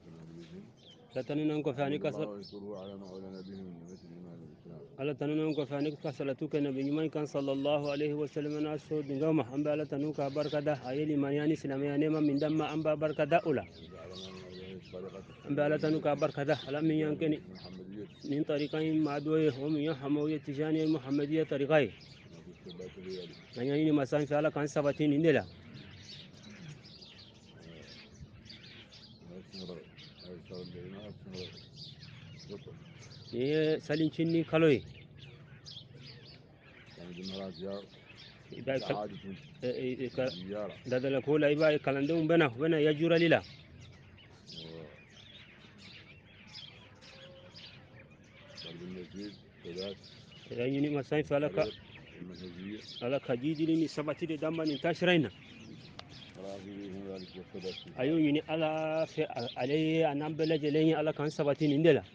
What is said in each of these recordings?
لا تنون كفاني كسر ويشكره على ما أولى به من نعمة الإيمان والإسلام. على تنون كفاني كسرتك نبي ما كان صلى الله عليه وسلم ناس دعوة أم بلا تنوك بركة ده أيلي من يعني سلام يعني ما من دم أم بركة ده أولى أم بلا تنوك بركة ده على من ينكني من طريقين معدوية ومن يحموية تجاني المحمدية طريقين يعني مثلا في على كان سبعين إندلا ये सलीं चिन्नी खलोई दादा लखोला इबा कलंदे बना बना या जुरा लीला يعني مثلا في على كجيدي لي سبعتي دم نتاشرين أيو يعني على في عليه أنا بلج لين على كان سبعتين إندلا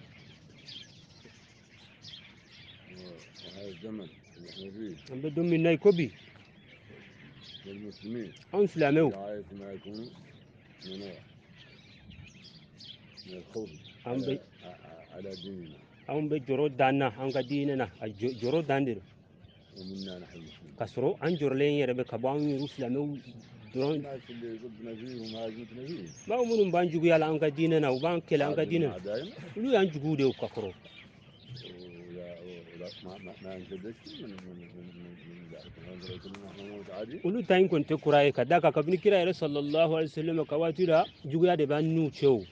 بدون من نايكوبي للمسلمين أو سلامو رعاية ما يكون من الخوف على ديننا أم بجرود دانا أم كديننا جرود داندر ومنا نحن المسلمين كسرو أن جرلين يربي كبان يروسلامو درون الناس اللي ضدنا فيه وما هاجمتنا فيه ما أمرهم بانجو يلا أم كديننا وبان كلا أم كديننا دائما لو ينجو ده وكفرو ولا ما انشدش من ulu tayin kon te kuraye kada ka kabni kira ira sallallahu alaihi wasallam ka watira juguya de ban nu chew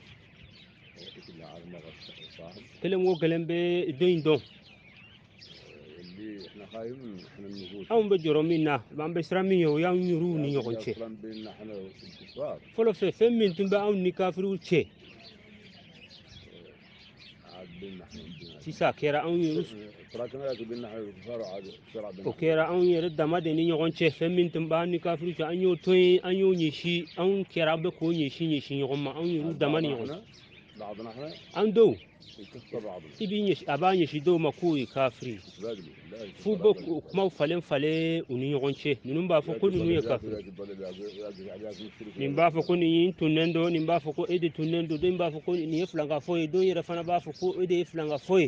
kelem wo kelem be doin don اللي احنا خايفين احنا النفوس am be joro minna ban be sra min yo yang nyuru ni yo konche اصلا بيننا احنا الكفار folo fe fem min tumba am ni kafiru che عاد بيننا احنا sisa kera an yuru تراكنا لك بيننا احنا الكفار وعاد الصراع بيننا o kera an yere dama de ni yo konche fem min tumba an ni kafiru che an yo toy an yo nyishi an kera be ko nyishi yo ma an yuru dama ni yo بعضنا احنا an do يكسر بعضنا ibi nyishi abanye shi do ma ko kafiri fu bo kuma falen fale uni yonche nunun ba fo ko nunu ye kafir nin ba fo ko ni tunendo nin ba fo ko ede tunendo do ba fo ko ni flanga fo do yere fana ba fo ko ede flanga fo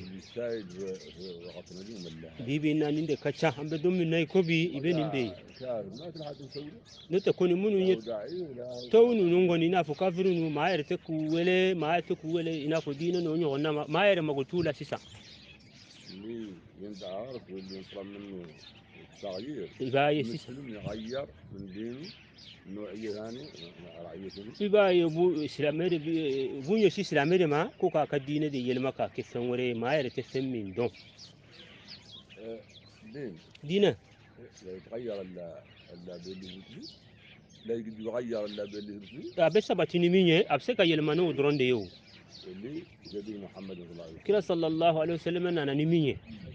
bibi na ninde kacha ambe dum min nay ko bi ibe ninde nete ko ni munu ye to nunu ngoni na fo kafiru nu ma yere te ku wele ma te ku wele ina ko dina no nyo na ma yere magotula sisa اللي ينفع عارف واللي ينصر منه التغيير المسلم يغير من دينه نوعية ثانية رعية ثانية iba bu islamere bu nyo si islamere ma ko ka kadine de yelma ka ke fenwore ma yere te femmin don دين dina لا يتغير الا باللي لا يغير الا باللي abe sabatini minye abse ka yelma no dron de yo اللي جدي محمد صلى الله عليه وسلم kira sallallahu alaihi wasallam na ni minye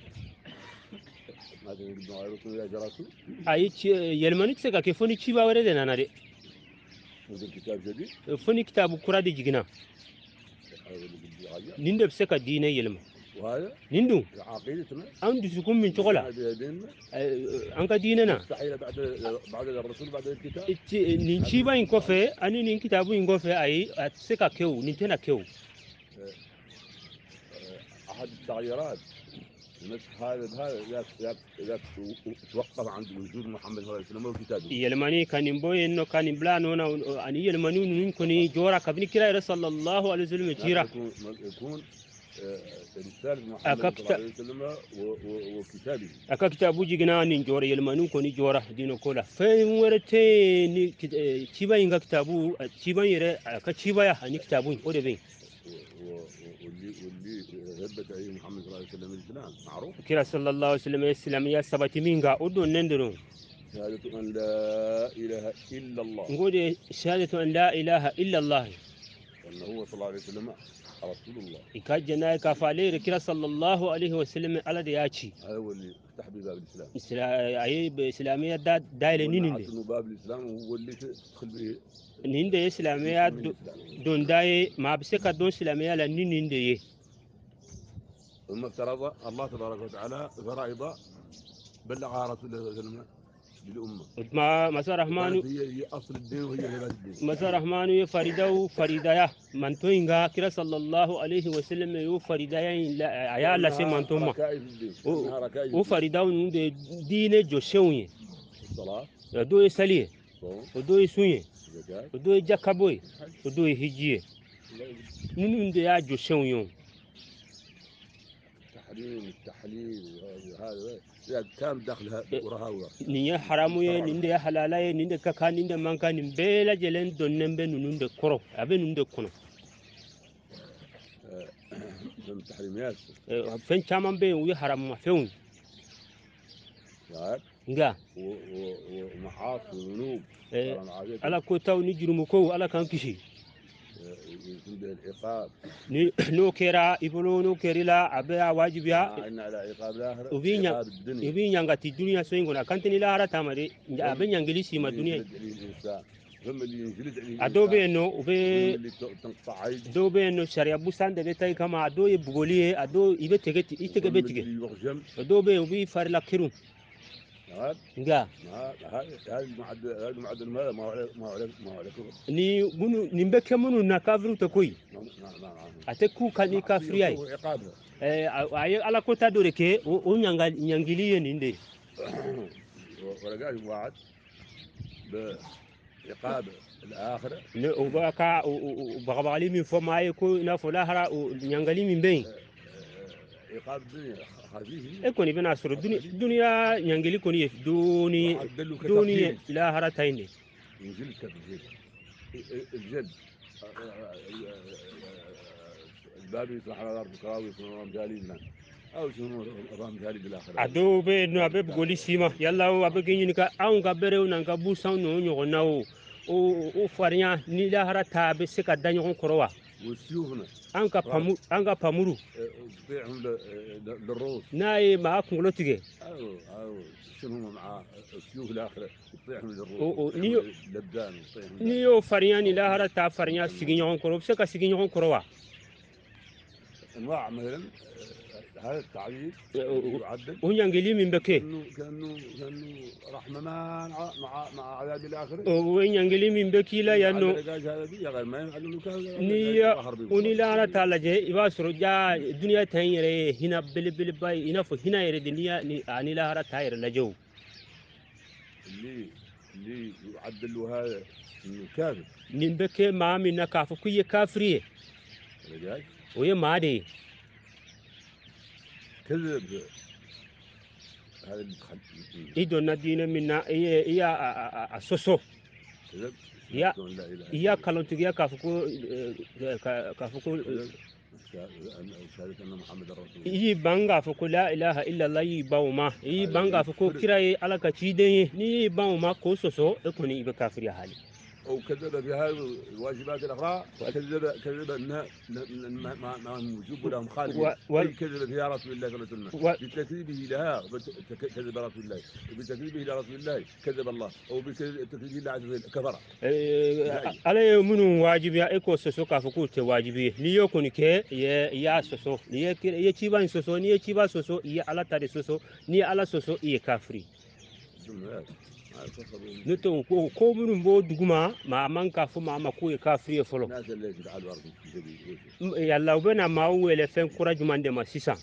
ما تقول غيركم يا جراتو ayi yelma ni se ka ke foni chiba wore de nana de وذا الكتاب جديد foni kitabu kura de jigina ninde se ka dine yelma وهذا nindu عقيدتنا an dusukum min chogola an ka dine na مستحيل بعد الرسول بعد الكتاب nin chiba in kofe ani nin kitabu in kofe ayi se ka kew nin tena kew احد التغيرات نفس هذا بهذا اذا توقف عند وجود محمد صلى الله عليه وسلم وكتابه yelmani kanin boye no kanin bla no na ani yelmani nun koni jora kabni kira sallallahu alaihi wasallam jira يكون رسالة محمد صلى الله عليه وسلم وكتابه aka kitabu jigina nin jora yelmani koni jora dino kola fe werete ni ciba inga kitabu ciba yere aka ciba ya ani kitabu o de ben واللي ثبت عليه محمد صلى الله عليه وسلم الاسلام معروف kira sallallahu alaihi wasallam islam ya sabati minga odo nendero شهادة أن لا إله إلا الله ngode shahadatu an la ilaha illa allah وأن هو صلى الله عليه وسلم رسول الله ikajana ka fale kira sallallahu alaihi wasallam ala da ya ci هذا هو اللي فتح به باب الإسلام ayi islamiyya da daile ninin de باب الإسلام هو اللي تدخل به ninde islamiyya don daye ma bise ka don islamiyya la ninin de ye ثم افترض الله تبارك وتعالى فرائض بلغها رسول الله صلى الله عليه وسلم للامه. ما مسار رحمن كانت هي اصل الدين وهي هبات الدين. مسار رحمن يفريدو فريدايا منتوينغا كرا صلى الله عليه وسلم يو فريدايا لا يا لا سي كانها منتوما ركائز الدين، كانها ركائز الدين. وفريداو نود دين جوشوني الصلاه، دو يسالي الصوم، ودو يسوني الزكاه، ودو جاكابوي الحج. ودو يهجيه نود يا جوشونيون التحليل وهذا كان داخل وراها niya haramu ye ninde ya halala ye ninde kaka ninde manka nin bɛɛ lajɛlen donnen bɛ ninnu de kɔrɔ a bɛ ninnu de kɔnɔ من التحريمات. fɛn caman bɛ yen u ye haramumafɛnw nka ومعاصي وذنوب ala ko taw ni jurumu kow ala k'an kisi عنده العقاب. n'o kɛra i bolo n'o kɛra i la a bɛ a wajibiya إن على عقاب الآخرة u عقاب الدنيا. b'i ɲangati duniya so in kɔnɔ a kan tɛ ni lahara ta ma de a bɛ ɲangili si ma duniya هم اللي ينجلد عليه a dɔw bɛ yen nɔ u bɛ اللي تنقطع عيد. dɔw bɛ yen nɔ sariya busan de bɛ ta i kama a dɔw ye bugɔli ye a dɔw i bɛ tigɛ i tɛgɛ bɛ tigɛ اللي يرجم. dɔw bɛ yen u b'i fari la kirun nka هذا المعدل ماذا ما هو على كفر. ni bunu nin bɛ kɛ minnu na kafiriw tɛ koyi a tɛ k'u ka ni kafiriya ye a ye ala ko ta dɔ de kɛ o ɲangili ye nin de ye ولقاش وعد بعقاب الآخرة. ne o b'a ka bagabagali min fɔ maa ye ko i n'a fɔ lahara ɲangali min bɛ yen عقاب الدنيا خفيف. e kɔni bɛna sɔrɔ duniya ɲangili kɔni ye doni ye lahara ta in de الجلد كالجلد. الجلد الباب يطرح على الارض كراوي يكونوا رمجالي لنا او يكونوا رمجالي بالاخره. a dɔw bɛ yen nɔ a bɛ bugɔli si ma yala a bɛ k'i ɲininka anw ka berew n'an ka busanw n'o ɲɔgɔnna o farinya ni lahara ta a bɛ se ka da ɲɔgɔn kɔrɔ wa وسيوفنا an ka pamuru تبيعهم للروس. n'a ye maa kunkolo tigɛ او شنو مع السيوف الاخره تطيحهم للروس لبدان. n'i y'o farinya ni lahara ta farinya sigi ɲɔgɔn kɔrɔ o bɛ se ka sigi ɲɔgɔn kɔrɔ wa انواع مثلا هذا التعذيب يعدل o ɲangili min bɛ kɛ كانه رحمه مع عذاب الاخره. o ye ɲangili min bɛ k'i la yan nɔ ni lahara t'a lajɛ i b'a sɔrɔ ja duniya ta in yɛrɛ ye hinɛ belebeleba ye i n'a fɔ hinɛ yɛrɛ de ni lahara t'a yɛrɛ lajɛ o اللي يعدل له هذا انه كافر. nin bɛ kɛ maa min na k'a fɔ k'i ye kafiri ye o ye maa de ye كذب هذا اللي دخل i donna diinɛ min na i y'a sɔsɔ كذب i y'a kalontigiya k'a fɔ ko شهادة أن محمد رسول الله. i y'i ban k'a fɔ ko la ilaha illallah i y'i ban o ma i y'i ban k'a fɔ ko kira ye ala ka ciden ye n'i y'i ban o ma k'o sɔsɔ e kɔni i bɛ kafiriya hali أو كذب بهذه الواجبات الأخرى كذب أنها ما موجوب لهم خالد. أي كذب فيها رسول الله صلى الله عليه وسلم بتكذيبه لها كذب رسول الله بتكذيبه لرسول الله كذب الله أو بتكذيبه لله عز وجل كفر. ala ye minnu wajibiya e k'o sɔsɔ k'a fɔ k'o tɛ wajibi ye n'i y'o kɔni kɛ i y'a sɔsɔ i ye ciba in sɔsɔ n'i ye ciba sɔsɔ i ye ala ta de sɔsɔ n'i ye ala sɔsɔ i ye kafiri ne to ko minnu b'o duguma maa man k'a fɔ maa ma k'o ye kafiri ye fɔlɔ yala u bɛna maa wele fɛn kura jumɛn de ma sisan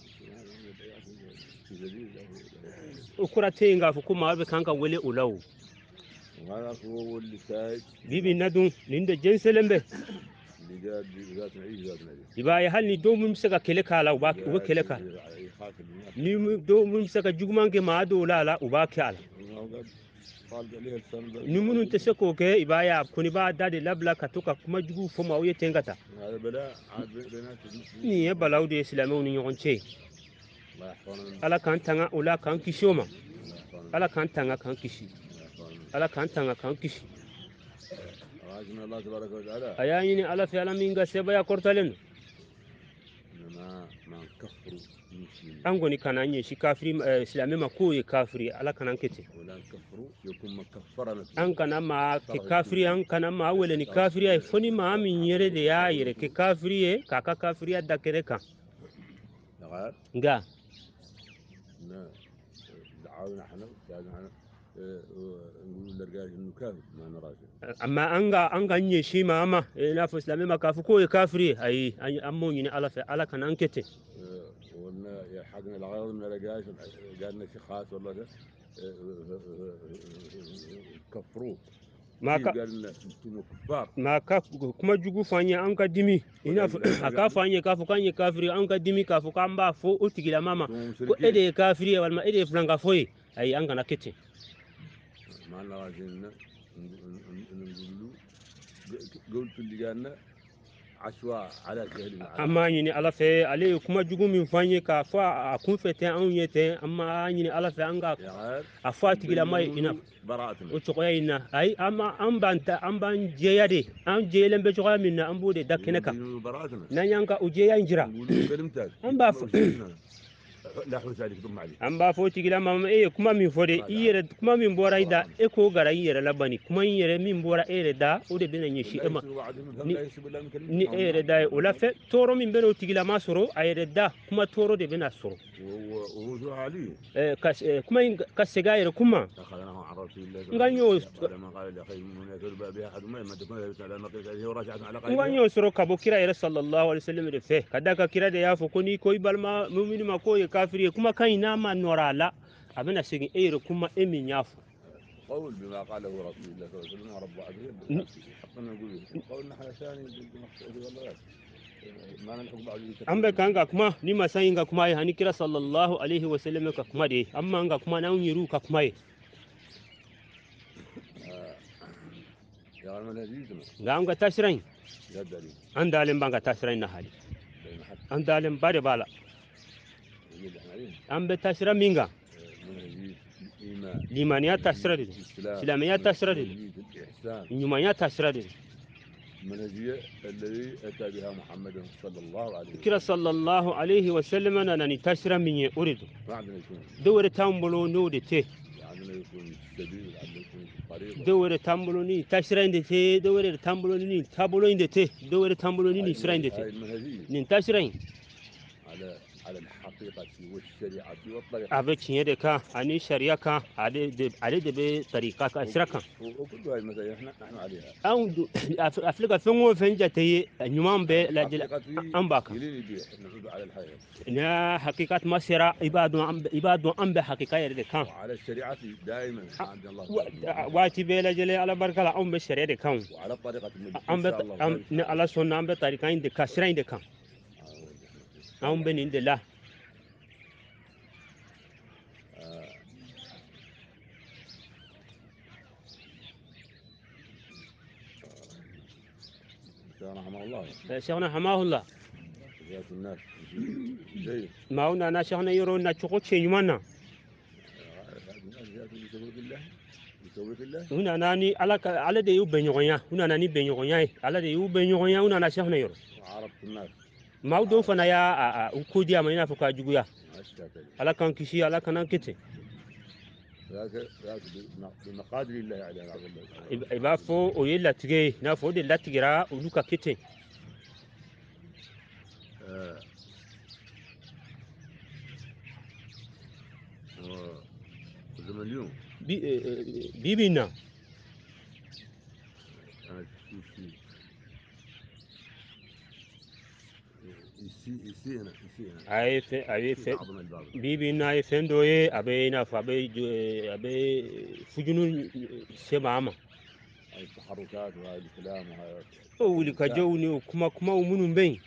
o kura tɛ yen k'a fɔ ko maa bɛ kan ka wele o la o bibi na dun nin de jɛnsɛnlen bɛ i b'a ye hali ni dɔw min bɛ se ka kɛlɛ k'a la u bɛ kɛlɛ k'a la ni dɔw min bɛ se ka juguman kɛ maa dɔw la u b'a kɛ a la ni minnu tɛ se k'o kɛ i b'a ye a kɔni b'a da de labila ka to ka kuma jugu fɔ maaw ye ten ka taa nin ye balaw de ye silamɛw ni ɲɔgɔn cɛ ala k'an tanga o la k'an kisi o ma ala k'an tanga k'an kisi ala k'an tanga k'an kisi a y'a ɲini ala fɛ ala min ka sebaya kɔrɔtalen don an kɔni kana ɲɛsi kafiri silamɛ ma k'o ye kafiri ala kana kɛ ten an kana maa kɛ kafiri an kana maa wele ni kafiriya ye fo ni maa min yɛrɛ de y'a yɛrɛ kɛ kafiri ye k'a ka kafiriya da kɛrɛ kan nka نقول للرجال انه كافر ما نراجع. اما anga nye shi ma ama na fo islami ma kafu ko kafiri ai ammo ni ala kan ankete وقلنا يلحقنا الغرض ما لقاش قالنا شيء خاص والله ده كفروه ma ka قال لنا انتم كفار ma ka kuma jugu fanya an ka dimi ina aka fanya kafu kan ye kafiri an ka dimi kafu kan ba fo utigila mama ko ede kafiri wal ma ede flanga foyi ai an kana kete ما لنا راجعنا نقول له قلت اللي قالنا عشواء على جهل amma ni ala fe ale kuma jugu min fanye ka fa a kun fete an yete amma ni ala fe an ga a fa tigila mai ina bara'atuna o to ina ai amma an ban je yade an je lembe to min na an bude dakene ka nan yanka o je ya injira an ba لا حوس عليك ضم عليك an ba fo tigila mama kuma min fode iyere kuma min bora ida ko gara iyere labani kuma iyere min bora da o de bena nyeshi ema ni da o la fe toro min beno tigila ma soro ayere da kuma toro de bena soro وهو علي kuma ka sega yere kuma اخذناه عن رسول الله nganyo لما قال لاخي من يثر بها احد ما تكون على نقيضه ورجعت على nganyo soro kabo kira yere sallallahu alaihi wasallam de fe kadaka kira de yafo ko ni ko balma mu'mini ma ko ye kafiri kuma kai na ma norala abena segi eyre kuma emin yafo قول بما قاله رسول الله صلى الله عليه وسلم ورب العالمين حقا نقول قولنا احنا ثاني والله ما نلحق بعض ambe kanga kuma ni masayin ga kuma hani kira sallallahu alaihi wasallam ka kuma de amma anga kuma nan yiru ka kuma يا المنهجيين ga anga tashrain an dalin banga tashrain na hali an dalin bare bala an be tashra minga limaniya tashra de islamiyya tashra de nyumaniya tashra de المنهجية الذي أتى بها محمد صلى الله عليه وسلم كلا صلى الله عليه وسلم أنا نتشرى من أريد دور تامبلو نود تي يكون سبيل يكون طريق دور تامبلو ني تشرى ند تي دور تامبلو ني تابلو ند تي دور تامبلو ني سرى ند تي نتشرى على الحقيقة والشريعة والطريقة أبتشين يدك أني شريعة على بطريقة أشركا وكل هاي مثلا نحن عليها أو أفلق فين فين جتي نيوم به لاجل أمباك نعود على الحقيقة نا حقيقة ما سرا إبادو أم بحقيقة يدك وعلى الشريعة دائما عند الله واتي بلا جل على بركة أم بالشريعة كان وعلى الطريقة أم على سنة أم بطريقة عند كسرين دكان أم بين عند الله رحمه الله شيخنا حماه الله الناس ما هو أنا شيخنا يرون نشوف شيء يمنا هنا ناني على ده يبنيويا هنا ناني بنيويا على ده يبنيويا هنا أنا شيخنا يرون عرفت الناس ما هو دوفنا يا وكوديا ما ينافق أجويا على كان كشي على كان كتير بمقادر الله علينا إبا فو ويلا تجي نافو دي لا تجرا ولوكا كتير اليوم بيبينا أي بيبينا يفندوي أبينا أبي فجنون سبعة التحركات وهذا الكلام وهذا أولي كجوني وكما ومنهم بين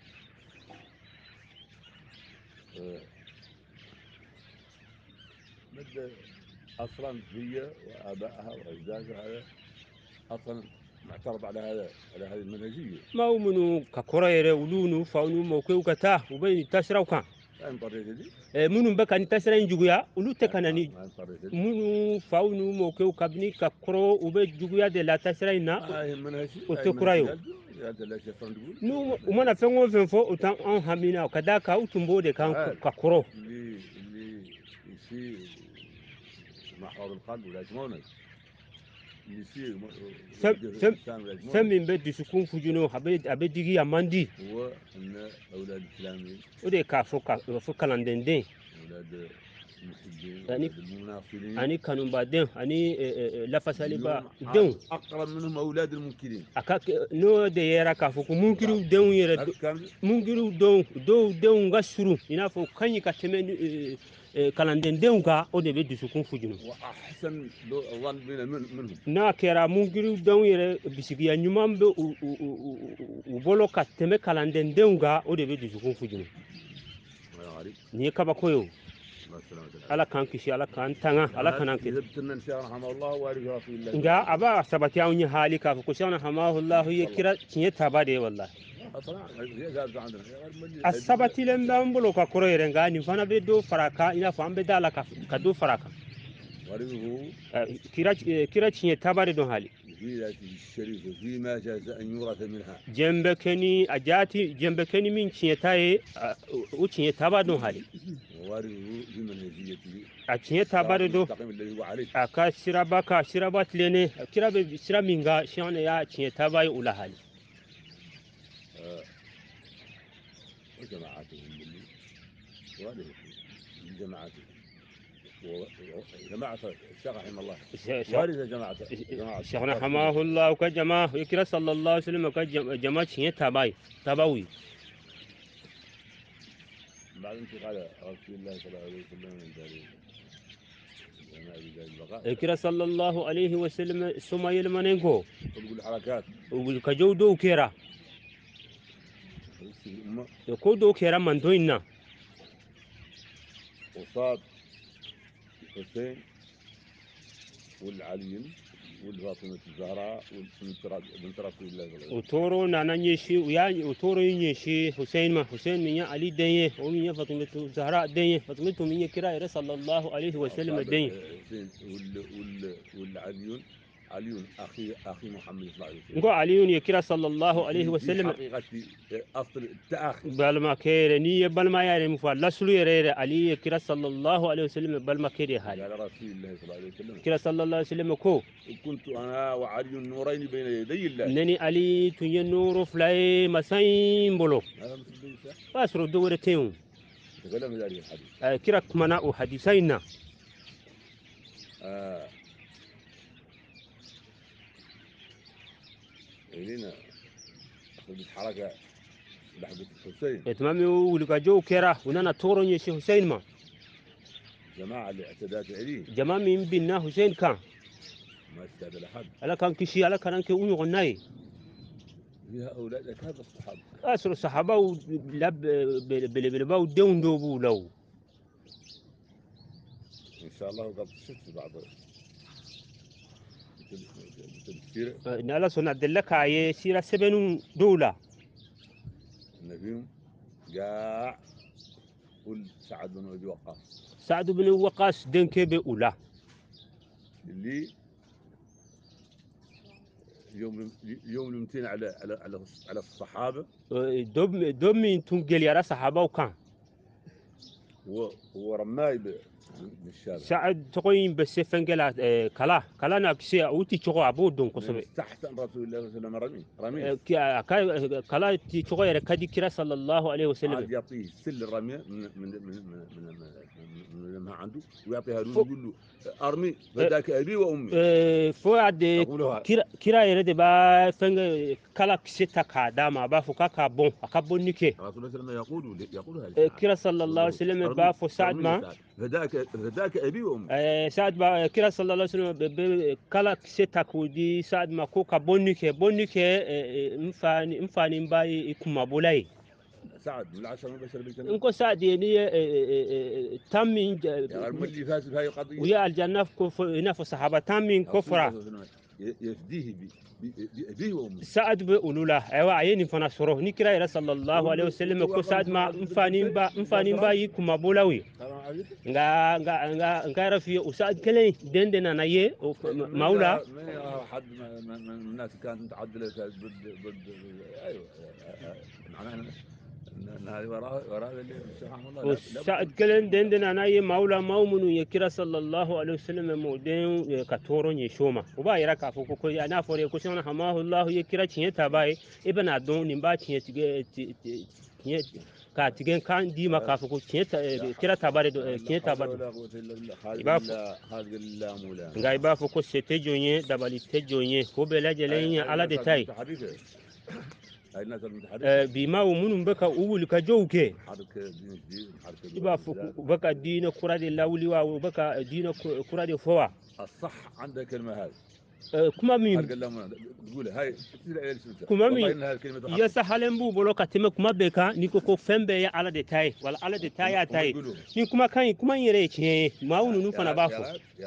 بدأ أصلا هي وآبائها وأجدادها هذا أصلا معترض على هذه المنهجية ما هو منو ككورير ولونو فاونو موكيو كتا وبين تشراوكا منو بكا نتسرين جويا ولو تكناني منو فاونو موكيو كابني ككرو وبين جويا دي لا تسرينا وتكرايو نو ومانا فين فو وتان أن همينا وكذاك وتنبو دي كان ككرو اللي يصير محور القلب ولا يسمونه فمن بدي سكون فجنو أبدي يا ماندي هو أن أولاد التلاميذ ودي كافو كلاندين أولاد أني كانوا بعدين أني لفسالي با دون أقرب منهم أولاد المنكرين أكاك نو ديرا كافوك منكرو دون يرى منكرو دون غسرو ينافو كاني كتمن كلاندين دون كا أو دبي دسوكون فجنو وأحسن الظن بنا منهم na kera mungiru don yere bisigiya nyuman be u bolo ka teme kalanden denga o de be dusukun fujunu ni kaba koyo ala kan kisi ala kan tanga ala kan anke nga aba sabati awni hali ka ko shana hamahullah yakira kinye tabade wallahi asabati lembam bolo ka koro yere nga ni fana be do faraka ina fambe dala ka do faraka kira kinye tabade don hali فيما جاز أن يورث منها جنبكني أجاتي جنبكني من شيتاي وشيء تبادو هالي وارثه بمنهجيته أشيء تبادو أكاشربا كاشربات لني كراب شرامينغا شان يا شيء تباي ولا هالي وجماعتهم اللي وارثه جماعته وجماعة الشيخ رحمه الله وارث جماعة شيخنا حماه الله وكجماعة يكرا صلى الله عليه وسلم وكجماعة شيء تباوي بعد انتقال رسول الله صلى الله عليه وسلم من دار يكرا صلى الله عليه وسلم سما يلمنينكو تقول حركات وكجودو كيرا يكودو كيرا من دوينا وصاد حسين والعلي والفاطمة الزهراء بنت رسول الله صلى الله عليه وسلم وتورو نانا نيشي ويا وتورو نيشي حسين ما حسين من علي دنيه ومن فاطمة الزهراء دنيه فاطمة من كرا صلى الله عليه وسلم دنيه والعلي أخي محمد صلى الله عليه وسلم نقول علي يكرا صلى الله عليه وسلم حقيقة أصل التأخي بالما كير نية بالما يعني مفلسلو يرى علي يكرا صلى الله عليه وسلم بالما كير هذا على رسول الله صلى الله عليه وسلم كرا صلى الله عليه وسلم كو كنت أنا وعلي النورين بين يدي الله نني علي تني نور فلاي مسين بلو أسر الدورة تيم تكلم في ذلك الحديث كرا كمنا حديثينا إلينا أخذت حركة لحظة الحسين تمامي ولقى جو كرا ونانا تورو يشي حسين ما جماعة اللي اعتدات عليه جماعة من بينا حسين كان ما استهدى لحد على كان كشي على كان كي أوني غناي فيها أولادك هذا الصحابة أسر الصحابة ولب بلبلبا ودون دوبو لو إن شاء الله قد شفت بعض نالا سنة دلك عيه سيرة 7 دولة النبي جاء قل سعد بن أبي وقاص سعد بن وقاص دنك بأولى اللي يوم المتين على الصحابة دوم من تنقل يرى صحابة وكان ورماي بالشارع سعد تقوين بس فنجلا كلا نكسي أوتي تقوى عبود دون قصبي استحسن رسول الله صلى الله عليه وسلم رمي كلا تقوى يركدي كرا صلى الله عليه وسلم عاد يعطيه سل الرمية من ما عنده ويعطيها له يقول له أرمي فداك أبي وأمي فؤاد كرا يرد با فنج كلا كسيتا كاداما با فكا كابون أكابون نيكي رسول الله صلى الله عليه وسلم يقول هذا كرا صلى الله عليه وسلم با فسعد ما فداك أبي وأمي سعد با كرا صلى الله عليه وسلم كلا كسيتا كودي سعد ما كو كابون نيكي مفاني باي كوما بولاي سعد من العشرة المبشرة بالجنة إنكو سعد يعني تامين اللي فاز بهاي القضية ويا الجنة هنا الصحابة تامين كفرة يفديه بأبيه وأمه سعد بأولولا أيوة عيني فانا سروه نكرا صلى الله عليه وسلم كو سعد ما مفانين با يكما بولاوي nga رفي وسعد كلي دندنا نايه مولا ما حد من الناس كانت تعدل ضد ايوه معناها هذه وراء وسعد كلن دندنا نايه مولا مؤمن يكرا صلى الله عليه وسلم مودين كتورون يشوما وبا يراكا فوكو انا فوري كو سنا حماه الله يكرا تشين تاباي ابن ادون نبا تشين ka tigen kan di maka fuko kira tabare do kira tabare ngai ba fuko sete jonye dabali te jonye ko bela jelen ala de tai bi ma munun baka uwul ka jowke iba fuko baka dina kurade lawli wa baka dina kurade fowa الصح عندك كلمه هذه kuma min تقولها هاي kuma min yasa halen bu bolo ka teme kuma be ka ni ko fembe ya ala de tai wala ala de tai ya tai ni kuma kan kuma yere ce maunu nu fana bafo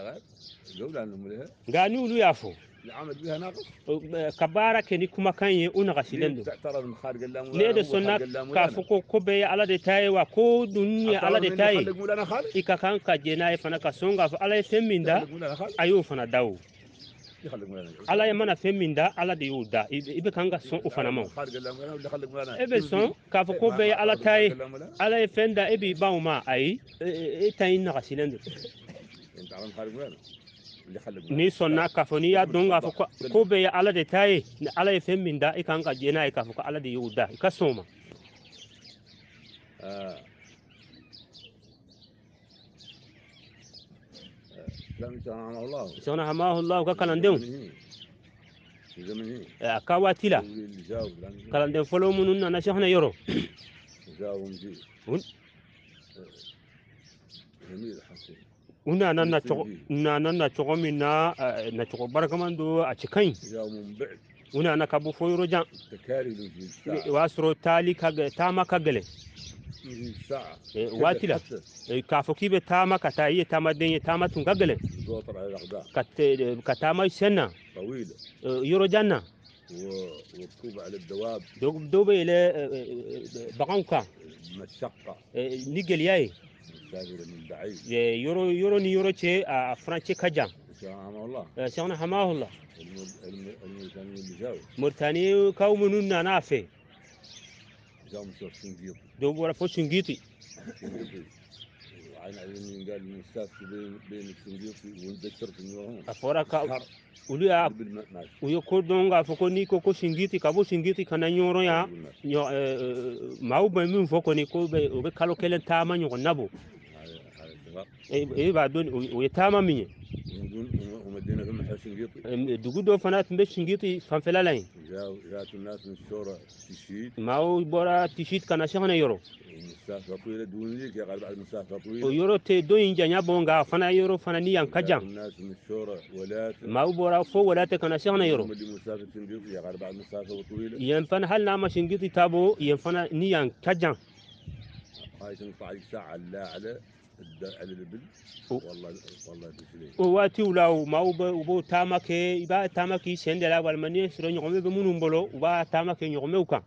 ga ni ulu yafo العمل بها ناقص kabara ke ni kuma kan ye una gasilendo ne da sonna ka fuko ko be ala de tai wa ko dunya ala de tai ika kan ka je na fana ka songa fa ala femminda ayo fana dawo ala ya mana femminda ala de yuda ibe kanga son ufana mo ebe son ka fuko be ala tai ala fenda ebi bauma ai tayin na gasilendo ni sonna kafoni ya donga ko be ala de taye ala femminda ikan ka jena ka fuka ala de yuda ka soma sana hamahu Allah ka kalandem ka watila kalandem folo munun na shahna yoro una nan na chogo minna na chogo barkamando a cikan una na kabu foyro jan wasro tali kaga tama kagale watila ka fokibe tama kata yi tama den tama tun kagale katama senna yoro janna وركوب على الدواب دوب الى بقنكا مشقه نيجل ياي يورو ني يورو تشي فرانشي كاجان والله شيخنا حماه الله مرتاني كومنون نافي دوب ولا فوشنجيتي عين علمين قال المستاذ بين السنجيتي وذكرت انه افورك uluya uyo kodonga foko ni ko shingiti kabo shingiti kana nyoro ya mau ba min foko ni ko be kalo kelen tama nyo nabo ba don o tama minye ومدينه ثم شingiti dugudo fanat mbe shingiti fanfela lain جاءت الناس من الشورى تشيد mau bora tishit kana shana yoro مسافه طويله دون ليك يا بعد مسافه طويله يورو تي دوين جانيا بونغا فانا يورو فانا نيان كاجان الناس من الشورى ولا ما بورا فو ولا كان شيخنا يورو مسافه تنجي يا بعد مسافه طويله ينفن هل نعم شنجيتي تابو ينفن نيان كاجان هاي تنقطع ساعه لا على البل والله تسلي واتي ولاو ما وبو تاماكي با تاماكي سندلا والمني سرو نيومي بمنو مبولو وبا تاماكي نيومي وكا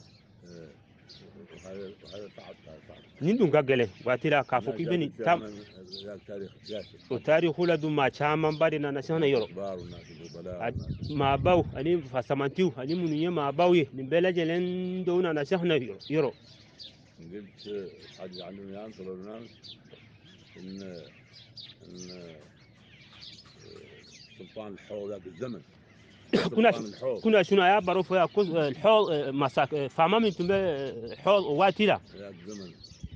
هذا صعب نندون غاغله واتيلا كافو كيبني تام وتاريخ ولا دوما تشامان بادنا نشانا يورو ما باو اني فاسمانتيو اني منيه ما باوي نبلا جلن دونا نشانا يورو قلت حاجه عندنا يعني طلبنا ان سلطان الحوض ذاك الزمن كنا شنو يا بروف يا الحوض مساك فما من تم حوض واتيلا ذاك الزمن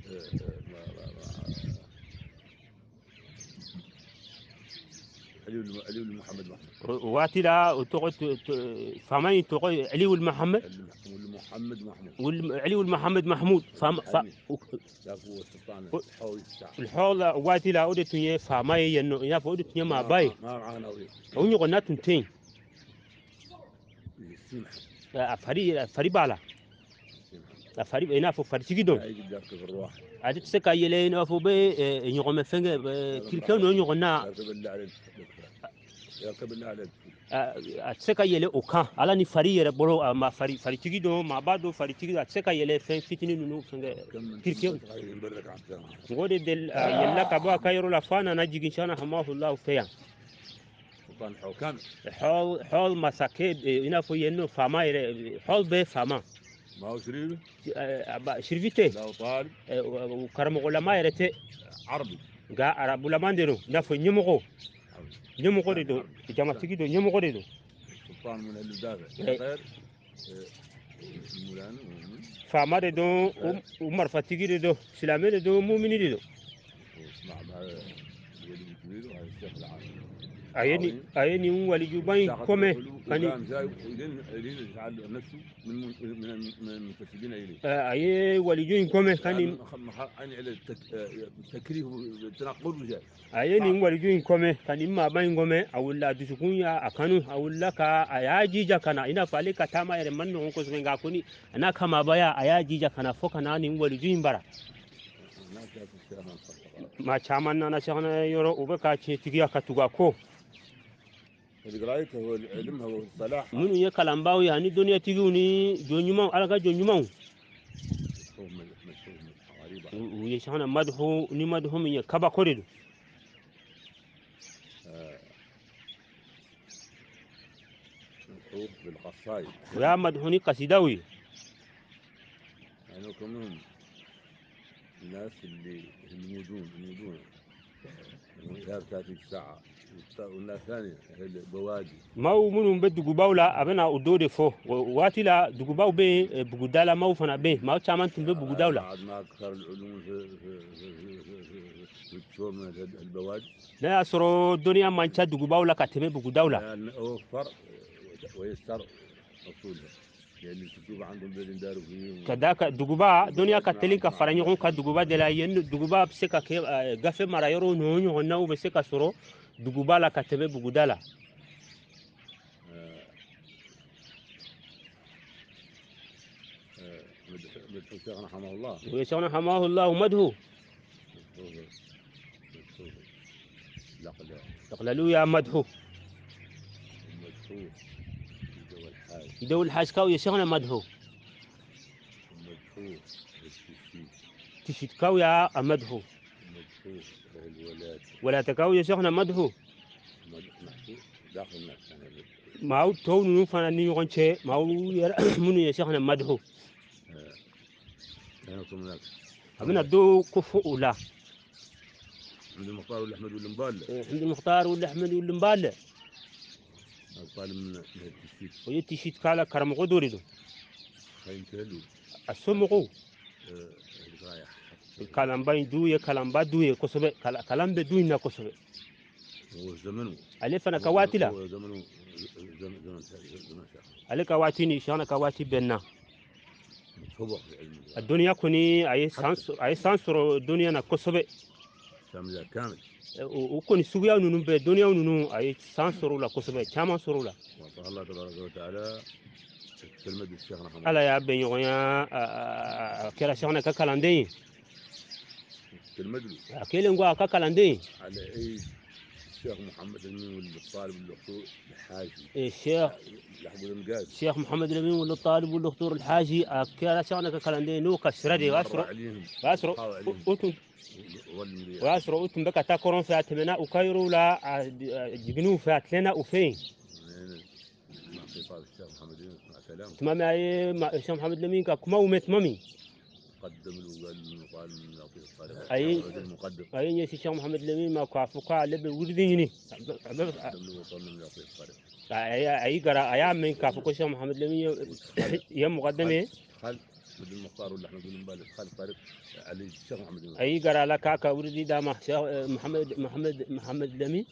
علي محمد واتيلا وتقعد فما تقعد علي والمحمد علي والمحمد محمود الحوض واتيلا ودتني فما ينو يا فودتني ما باي وني قناتن تين فري بالا فري انا فو فرتيغي دون ادي تسكا يلين فو بي نيغم فنگ كيلكو نيغنا يركبنا على اتسكا يلي اوكا على ني فري يره بولو ما فرتيغي دون ما بعدو فرتيغي اتسكا يلي فين فيتيني نونو فنگ كيلكو غودي دل يلا كبا كايرو لا فانا نجي شانا حماه الله فيا حكام حول مساكيد هنا في انه فما حول به فما ما هو شريف شريفته لا طالب وكرم علماء يرته عربي غا عرب علماء دينو نفو نيمغو دو جماعه تيجي دو نيمغو دو سلطان من الدافع خير فما دو عمر فتيجي دو سلامي دو مؤمنين دو اسمع مع الولي الكبير وهذا الشيخ ayeni wali jubain kome kani لين جعل نفسه من المنتسبين اليه aye wali juin kome kani عن على التكليف بالتنقل وجاي ayeni wali juin kome kani ma bain gome awulla dusukun ya akanu awulla ka ayaji kana ina fale ka tama yare man non ko nga kuni ana kama baya ayaji kana foka na ni wali juin bara ma chaman na shana yoro ubaka ce tigiya ka tuga ko القراية هو العلم هو الصلاح منو يكلم باوي يعني الدنيا تجوني جونيمو على جونيمو ويشان مدحو ني مدحو من يكبا كوريدو مدحو بالقصايد ويا مدحوني قصيدوي يعني كمان الناس اللي يمودون ويا تاتي الساعة والناس ثانية البوادي ما هو منهم بدو باولا أبنا أدود فو واتلا دو باو بي بقدالا ما هو فنا بي ما هو كمان تنبي بقدالا بعد ما أكثر العلوم في الشوم البوادي لا أسرو الدنيا ما نشا دو باولا كتبي بقدالا يعني أوفر ويستر أصولها يعني تشوف عندهم بين دارو فيه كذاك دغوبا دنيا كتلين كفراني كون كدغوبا دلا ين دغوبا بسكا كي غافي مرايرو نونيو ناو بسكا سورو دغوبا لا كتبه بغدالا مدحو شيخنا حماه الله ويشون حماه الله مدهو لقللو يا مدهو يدو الحاج كاو يشون مدهو تشيت كاو يا مدهو ولا تكاو يشون مدهو داخل الناس ما هو تون نفنا نيونشة ما هو منو يشون مدهو أبنا دو كفو ولا حمد المختار ولا أحمد ولا مبالة حمد المختار ولا أحمد ولا مبالة طالب من التشيت ويتشيت كالا كرم غدوري دو خاين تهلو السمقو الكلام باين دوية كلام بدوية كسبة كلام بدوية نا كسبة هو زمنه ألف أنا كواتي لا هو زمن ألف كواتيني شو أنا كواتي بيننا صبح الدنيا كوني أي سانسور الدنيا نا كسبة كامل وكوني سويا ونو بالدنيا ونو أي سانسور ولا كسبة كمان سور ولا الله تبارك وتعالى كلمة الشيخ رحمه الله يا بني ويا كلا شغلنا ككلاندين كلمة أكيد نقول ككلاندين على أي الشيخ محمد الأمين والطالب والدكتور الحاجي الشيخ محمد الأمين والطالب والدكتور الحاجي كلا شغلنا ككلاندين نو كسردي واسرو واسرو أنتم بقى تاكرون في أتمنى وكيرو لا جبنوا في أتلنا وفين مع خطاب الشيخ محمد الأمين مع كلام تمام أي الشيخ محمد الأمين كما ومت مامي قدم له قال من يعطيه الطريق أي المقدم أي يا الشيخ محمد الأمين ما كافوكا لب ورديني قدم له وصل من يعطيه الطريق أي قرا أيام من كافوكا الشيخ محمد الأمين يا مقدمه خل بدل المختار ولا احمد بن مبالغ خل طريق علي الشيخ محمد الأمين أي قرا لك كاكا وردي دام شيخ محمد الأمين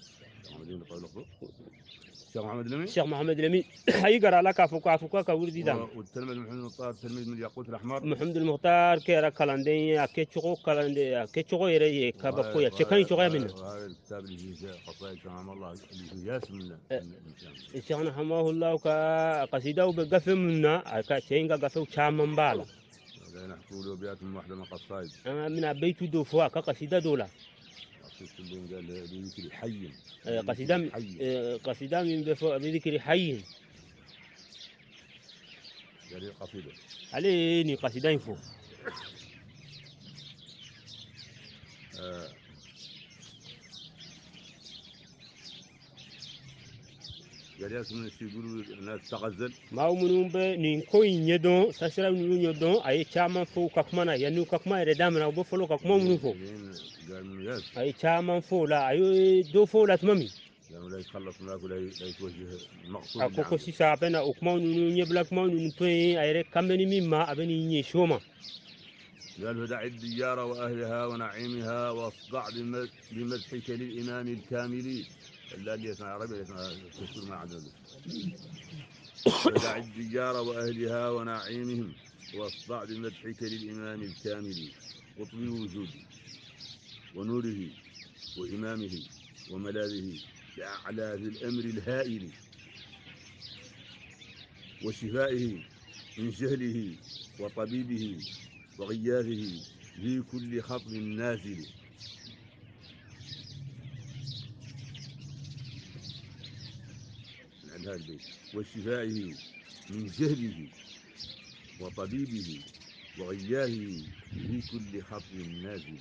الشيخ محمد الأمين الشيخ محمد الأمين أي قرا لك كافوكا كوردي دام والتلميذ محمد المختار تلميذ من الياقوت الأحمر محمد المختار كيرا كلاندين أكيتشو كلاندين أكيتشو يري كابكويا شكاني شوية منه وهذا الكتاب اللي فيه قصائد سبحان الله اللي فيه ياس منه الشيخ حماه الله كقصيدة وبقفل منا كشين كقفل شام بالا نحكوا له أبيات من واحدة من قصائد من بيت دوفوا كقصيدة دولا قال بذكر حي قصيدة من بذكر حي قال قصيدة عليه قصيدة ينفو قال ياس من يقولوا الناس تغزل ما هو منهم بنينكوين يدون تسرع من يدون أي شامان فو ككمانا ينو ككما يردامنا وبفلو ككما منو فو قال من ياس أي شامان فو لا أي دو فو لا تمامي لأنه لا يتخلص منك ولا يتوجه المقصود اللي akoko عنده. sisa abena ukma nunu nyebla kuma nunu toyi ayre kameni mimma abeni nye shoma قال دع الديار وأهلها ونعيمها واصدع بمدحك للإمام الكامل. لا اللي يسمع عربي يسمع تفسير ما عندنا. ودع الديار وأهلها ونعيمهم واصدع بمدحك للإمام الكامل قطب الوجود ونوره وإمامه وملاذه بأعلى ذي الأمر الهائل وشفائه من جهله وطبيبه وغياثه في كل خطب نازل. هذا البيت وشفائه من جهله وطبيبه وغياثه في كل خطب نازل.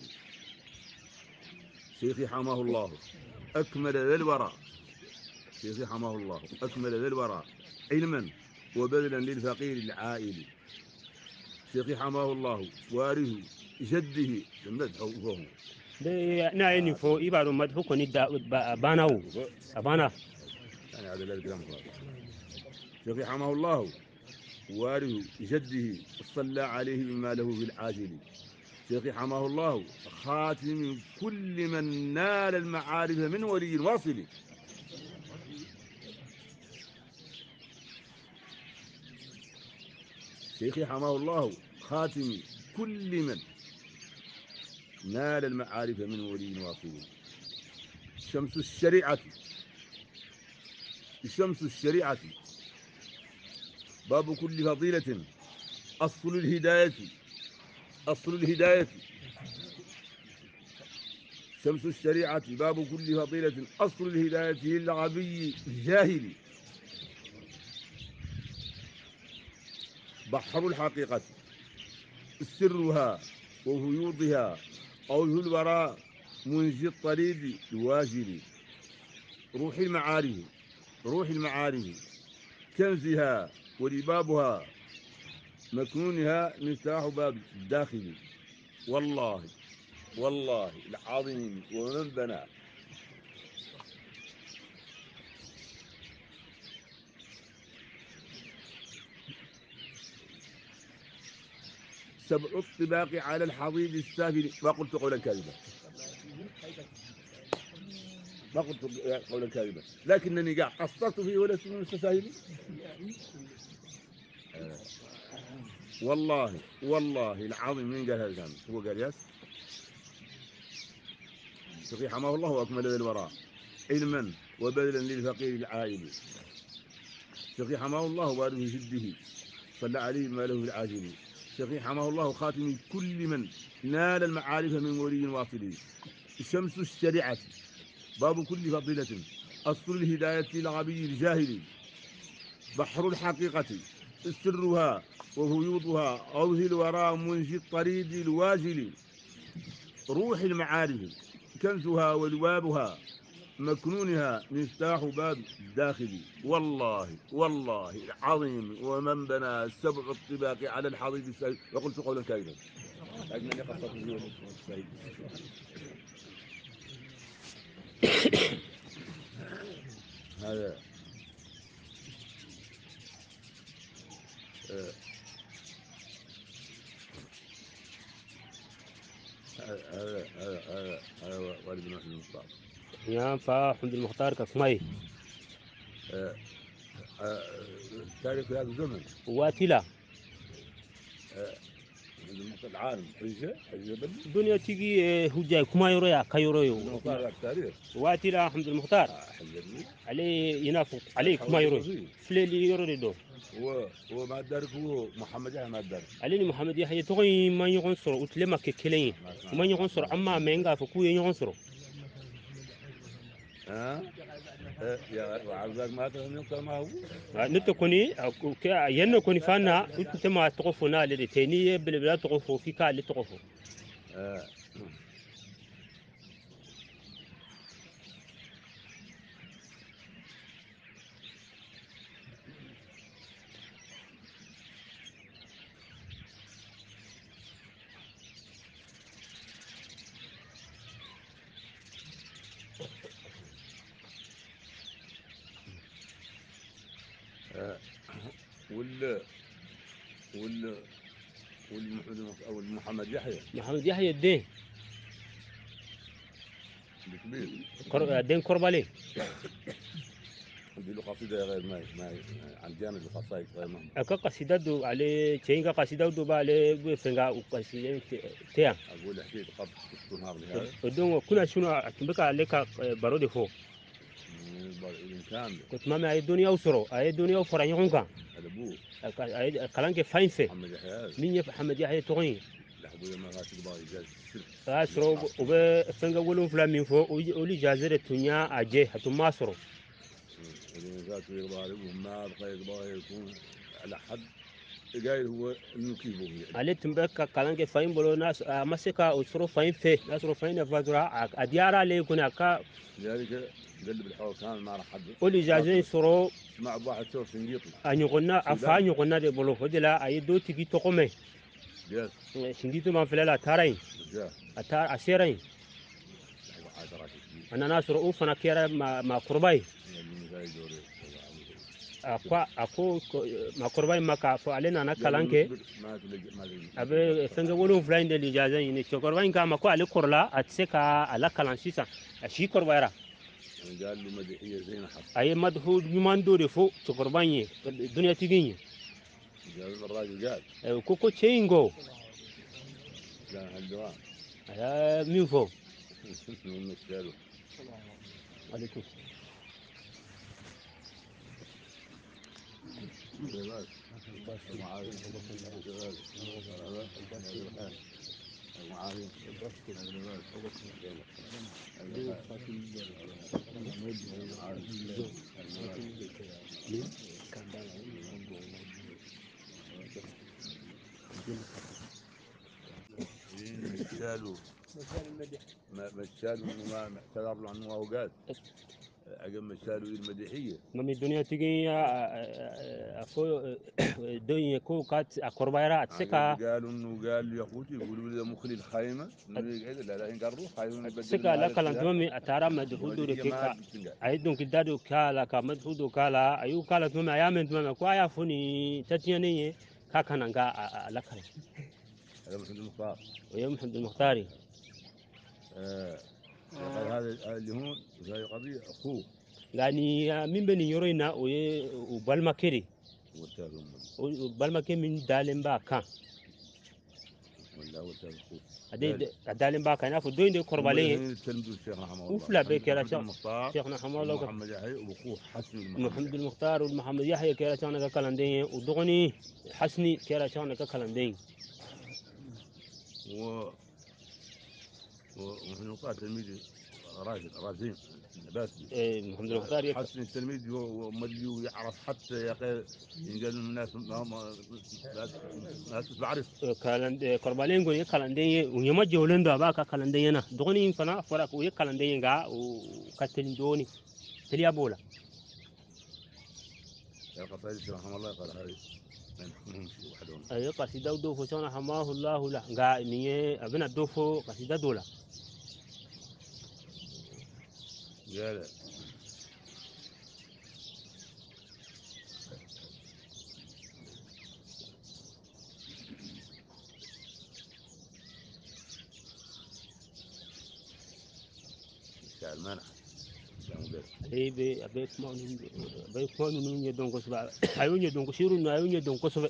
شيخي حماه الله أكمل ذا الورى. شيخي حماه الله أكمل ذا الورى علما وبذلا للفقير العائل. شيخي حماه الله وارث جده مدحه فهو de na yeni fo ibaro madhu ko ni da bana wu abana يعني هذا الكلام خلاص. شيخي حماه الله وارث جده صلى عليه بما له في العاجل. شيخي حماه الله خاتم كل من نال المعارف من ولي واصل. شيخي حماه الله خاتم كل من نال المعارف من ولي واصل. شمس الشريعة شمس الشريعة باب كل فضيلة أصل الهداية أصل الهداية. شمس الشريعة باب كل فضيلة أصل الهداية للعربي الجاهل. بحر الحقيقة سرها وفيوضها أوجه الوراء منجي الطريد الواجل. روح المعارف روح المعارف كنزها ولبابها مكنونها مفتاح باب الداخل. والله والله العظيم ومن بنى سبع الطباق على الحضيض السافل. ما قلت قولا كاذبا ما قلت قولا كاذبا لكنني قاعد قصرت فيه ولست من المستساهلين. والله والله العظيم من قال هذا الكلام؟ هو قال ياس. شيخي حماه الله أكمل ذي الوراء علما وبذلا للفقير العائل. شيخي حماه الله وارث جده صلى عليه ما له في العاجل. شيخي حماه الله خاتم كل من نال المعارف من ولي واصل. شمس الشريعة باب كل فضيلة أصل الهداية للعربي الجاهل. بحر الحقيقة سرها وفيوضها أوذي الوراء منجي الطريد الواجل. روح المعارف كنزها ولبابها مكنونها مفتاح باب الداخل. والله والله العظيم ومن بنى سبع الطباق على الحضيض السائل. وقلت قولا كاذبا لكنني قصرت فيه والسائل. هذا هذا والد محمد المختار. ya fa حمد المختار كسماي تاريخ هذا الزمن watila العالم الجبل dunya tigi hujja kuma yoro ya kayoro yo المختار التاريخ watila حمد المختار حجرني عليه ينافق عليه kuma yoro fleli yoro do هو ما دارك هو محمد يحيى ما دارك علي محمد يحيى توي ما يغون سر وتلما ككلين ما يغون سر اما منغا فكو يغون سر ها يا وعبد ما تفهم يقول ما هو نتكوني ين كوني فانا كنت ما تقفنا لتيني بلا تقفو في كال تقفو والمحمد يحيى. محمد يحيى الدين الدين كربالي دي له قصيدة غير ما عن جانب القصائد غير مهم. أكا قصيدة دو على تشينغا قصيدة دو على بفنجا وقصيدة تيا. أقول حكيت قبل النهار هذا. ودون كنا شنو أتبقى عليك بارودي فوق. كامل. كنت ما أي دنيا وسرو أي دنيا وفرعي عنكا. هذا أبوه. أي كلامك فاين في. محمد يحيى. مين محمد يحيى تغني. لحبوا ما غاتي باي جاز. أسرو وبفنجا ولون فلامين فوق ولي جازر الدنيا أجي هتما سرو. ذاته يبغى وما بقى يبغى يكون على حد قايل هو انه كيفه يعني. عليه تنبك كلامك فاين بلو ناس مسكا أسرو فاين في ناس رو فاين فاتورا أديارا ليه كنا كا. ذلك قلب الحوار كان ما راح حد. ولي جازين سرو. مع واحد سوف سنجيطي. أني قلنا أفاني قلنا ده بلو هدلا أيدو تيجي تقومه. جاز. سنجيتو ما فيلا تارين. جاز. أتار أسيرين. أنا ناس رؤوف أنا كيرا ما قرباي. أكو ما قرباي ما كافو علينا أنا كلانك. أبي فنجا ولون فلاين دل إجازة يعني شو قرباي كا ما كو على كورلا أتسكا على كلانشيسا أشي قربايرا. قال له مدحية زين حق. أي مدحود يمان دوري فوق شو قرباي الدنيا تيجي. قال الراجل قال. كوكو تشينغو. لا هالدوام. يا مين فوق. عليكم. مشالوا ما اعتذر له عنه وقال عقب مشالوا المديحيه مم الدنيا تيجي أكو الدنيا كو كات أقربايرا أتسكا قالوا انه قال يا اخوتي يقولوا لي مخلي الخيمه انه يقعد لا قال روح خايفون يبدل أتسكا لا كلام تومي أتارا مدحودو ركيكا أيدون كدادو كالا كمدحودو كالا أيو كالا تومي أيامن تومي كوايا فوني تتياني كاكانانغا لكلا هذا محمد المختار ويوم محمد المختاري هذا اللي هون هذه قضيه اخوه يعني من بني يورينا وبالما كيري وبالما كيري من دالين باكا ولا هو تاع اخوه أدي دالين باكا نافو دوين دي كوربالين تلميذ الشيخ رحمه الله وفلا بكرة شيخنا رحمه الله محمد يحيى واخوه حسن محمد المختار ومحمد يحيى كيرا شانك كلامدين ودغني حسني كيرا شانك كلامدين ومحمد المختار تلميذ رازين باسل محمد المختار حسن التلميذ ومدلي يعرف حتى يا اخي ينقال الناس ما بعرف كلام كربالين يقول كلامدين ويمجي ولندو باكا كلامدين أنا دغني فنا فرق ويا كلامدين جا وكتلين دوني تلي أبولا يا قصيدة رحمه الله قال هذه ما يحكمهمش وحدهم أي قصيدة دوفو شان حماه الله لا جا نية أبنا دوفو قصيدة دولا قال المانع أبيك ما نوني دونك سبعة أيوني دونك شيرون أيوني دونك سبعة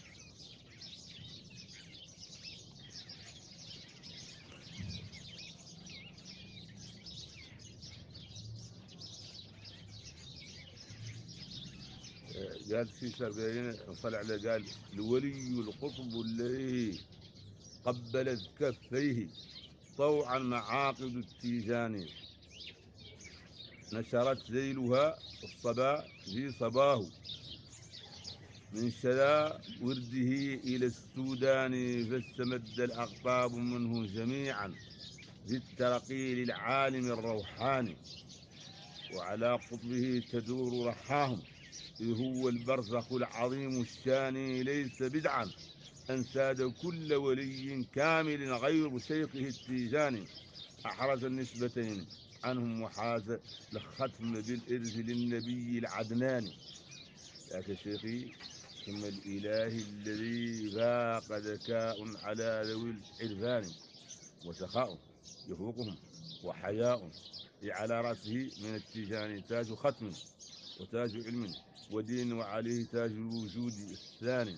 قال في سرقين انصلع عليه قال الولي القطب الذي قبلت كفيه طوعا معاقد التيجان نشرت ذيلها الصبا في صباه من شلا ورده إلى السودان فاستمد الأقطاب منه جميعا في الترقي للعالم الروحاني وعلى قطبه تدور رحاهم إذ هو البرزخ العظيم الشاني ليس بدعا أن ساد كل ولي كامل غير شيخه التيجاني أحرز النسبتين عنهم وحاز الختم بالإرث للنبي العدناني. لكن شيخي ثم الإله الذي فاق ذكاء على ذوي العرفان وسخاء يفوقهم وحياء على رأسه من التيجان تاج ختم وتاج علم ودين وعليه تاج الوجود الثاني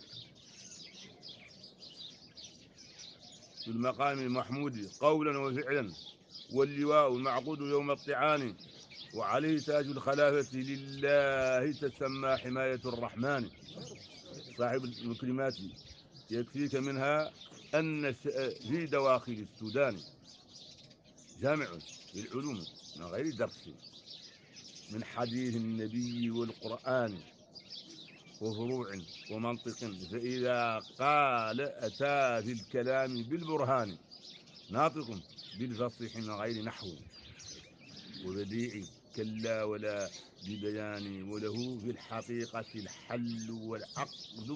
في المقام المحمود قولا وفعلا واللواء المعقود يوم الطعان وعليه تاج الخلافة لله تسمى حماية الرحمن صاحب المكرمات يكفيك منها أن في دواخل السودان جامع للعلوم من غير درس من حديث النبي والقرآن وفروع ومنطق فإذا قال أتى في الكلام بالبرهان ناطق بالفصيح من غير نحو وبديع كلا ولا ببيان وله في الحقيقة الحل والعقد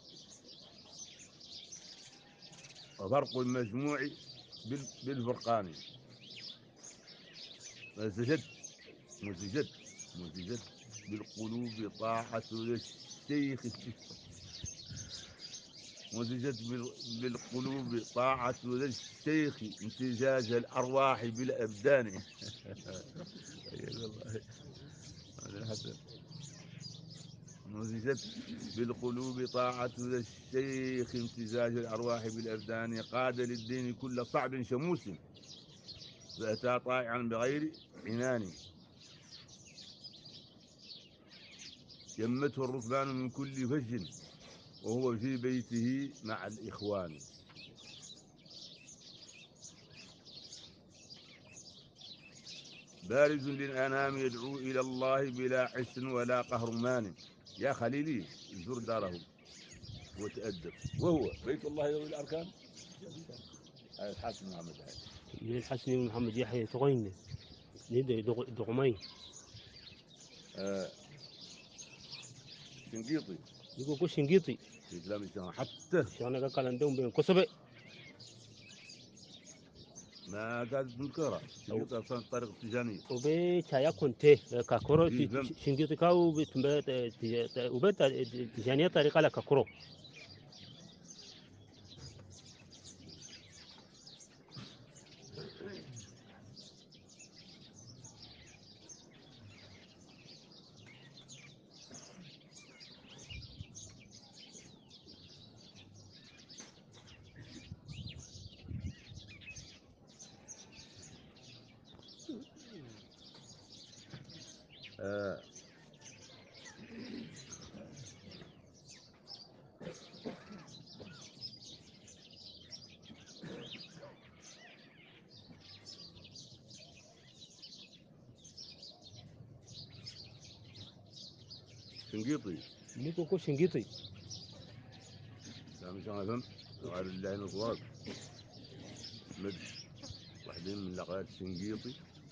وفرق المجموع بالفرقان فسجد مسجد بالقلوب طاعة الشيخ مزجت بالقلوب طاعة الشيخ امتزاج الأرواح بالأبدان مزجت بالقلوب طاعة الشيخ امتزاج الأرواح بالأبدان قاد للدين كل صعب شموس فأتى طائعا بغير عنان يمته الركبان من كل فج وهو في بيته مع الإخوان بارز للأنام يدعو إلى الله بلا عس ولا قهرمان يا خليلي زر داره وتأدب وهو بيت الله ذوي الأركان الحسن محمد من الحسن محمد يحيى تغين ندي دغمي شنقيطي يقول كل شنقيطي في كلام الشيخ حتى شغلنا قال عندهم بين كسبة ما قاعد بالكرة شنقيطي أصلا الطريق التجانية وبيت يا كنت كاكورو شنقيطي كاو بتمبت وبيت تجانية طريقة لكاكورو شنقيطي يقول كل شنقيطي كلام الشيخ فهم غير الله نصواب مد واحدين من لقيات شنقيطي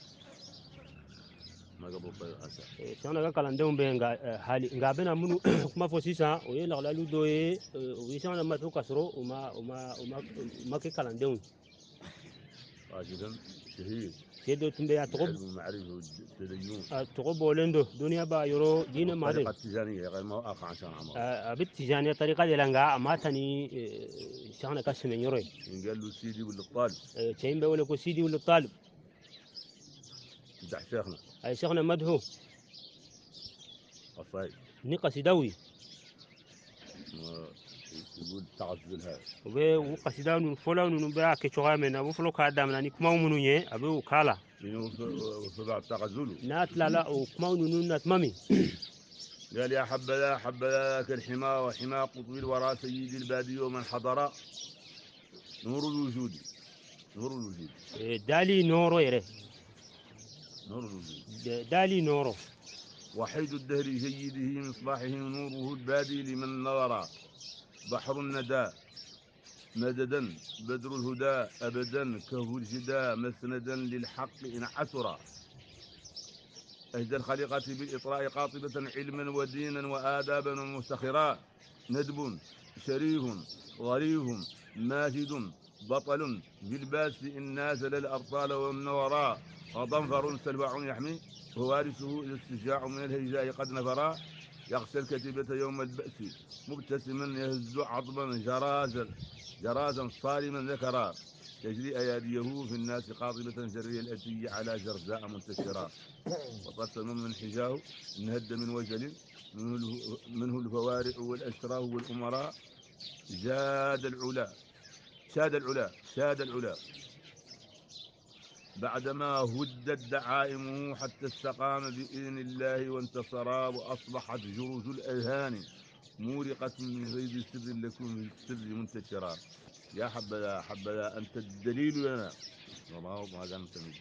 ما قبل الطريق أسا شغلنا قال عندهم بين حالي قابنا منو ما فوسيسا ويلا لا لودوي ويشغلنا ما تو كسرو وما كي قال عندهم راشدا شهيد سيدو تنبي تقب العلم والمعرفة والتدين تقب بولندو دنيا با يورو دين ما الطريقة دي التجارية غير ما هو أخ عشان عمر أبيت تجاني طريقة دي لانغا ما تاني شغلنا كاس من يوري إن قال له سيدي ولا الطالب تشين بيقول لك سيدي ولا طالب مدح شيخنا أي شغلنا مدهو الصحيح نقا سيداوي يقول تعزل هذا وبي وقصيدا نفولا نبيع كشوغا من أبو فلو كادا من أني كماو منو يه أبو وكالا إنه في بعض تعزله نات لا لا وكماو نونو نات مامي قال يا حبذا حبذاك الحمى وحمى قطب الورى سيد البادي ومن حضر نور الوجود نور الوجود دالي نورو يره نور الوجود دالي نورو وحيد الدهر جيده مصباحه نوره البادي لمن نظر بحر الندى مددا بدر الهدى أبدا كهو الجدى مسندا للحق إن عثر أهدى الخليقة بالإطراء قاطبة علما ودينا وآدابا ومفتخرا ندب شريف ظريف ماجد بطل بالباس إن نازل الأبطال ومن وراء وضنفر سلوع يحمي ووارثه إذا السجاع من الهيجاء قد نفرا يغشى الكتيبة يوم البأس مبتسما يهز عظما جرازا صارما ذكرا يجري أياديه في الناس قاطبة جري الأتي على جرزاء منتشرا وقسم من حجاه انهد من وجل منه الفوارع والأشراف والأمراء شاد العلا بعدما هدت دعائمه حتى استقام بإذن الله وانتصرا وأصبحت جروز الأذهان مورقة من غير سر لكم في السر منتشرا يا حبذا أنت الدليل لنا ما كان مستمد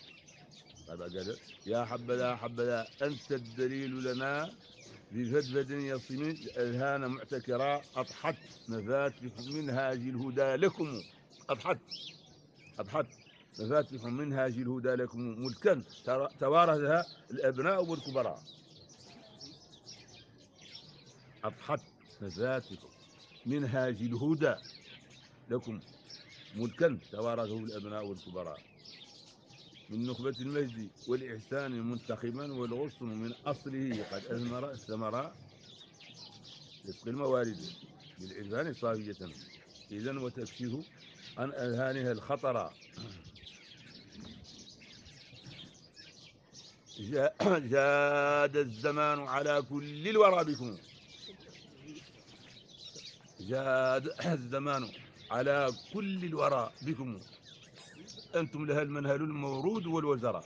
يا حبذا أنت الدليل لنا بفدفد يصم الأذهان معتكرا أضحت مفاتح منهاج الهدى لكم أضحت مفاتح منهاج الهدى لكم ملكا توارثها الأبناء والكبراء أضحت مفاتح منهاج الهدى لكم ملكا توارثه الأبناء والكبراء من نخبة المجد والإحسان منتخبا والغصن من أصله قد أثمر الثمراء يسقي الموارد بالعرفان صافية إذا وتكشف عن أذهانها الخطر جاد الزمان على كل الورى بكم جاد الزمان على كل الورى بكم أنتم لها المنهل المورود والوزراء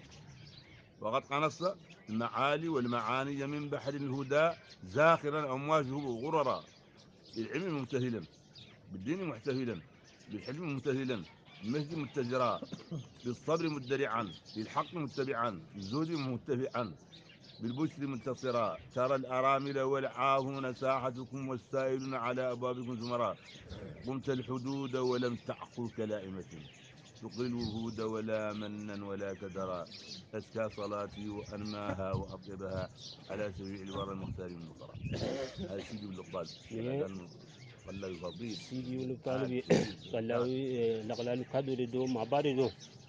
وقد قنص المعالي والمعاني من بحر الهدى زاخرا أمواجه غررا بالعلم ممتثلا بالدين محتفلا بالحلم ممتثلا بالمجد متجرا بالصبر مدرعا بالحق متبعا بالزهد متبعا بالبشر منتصرا ترى الأرامل والعاهون ساحتكم والسائلون على أبوابكم زمراء قمت الحدود ولم تعقل كلائمة تقري الوهود ولا منا ولا كدرا أزكى صلاتي وأنماها وأطيبها على سبيل الورى المختار المطرى هذا سيدي بن الطالب قال يفضيل سيدي بن الطالب قال له لغلال كادو دو ما باردو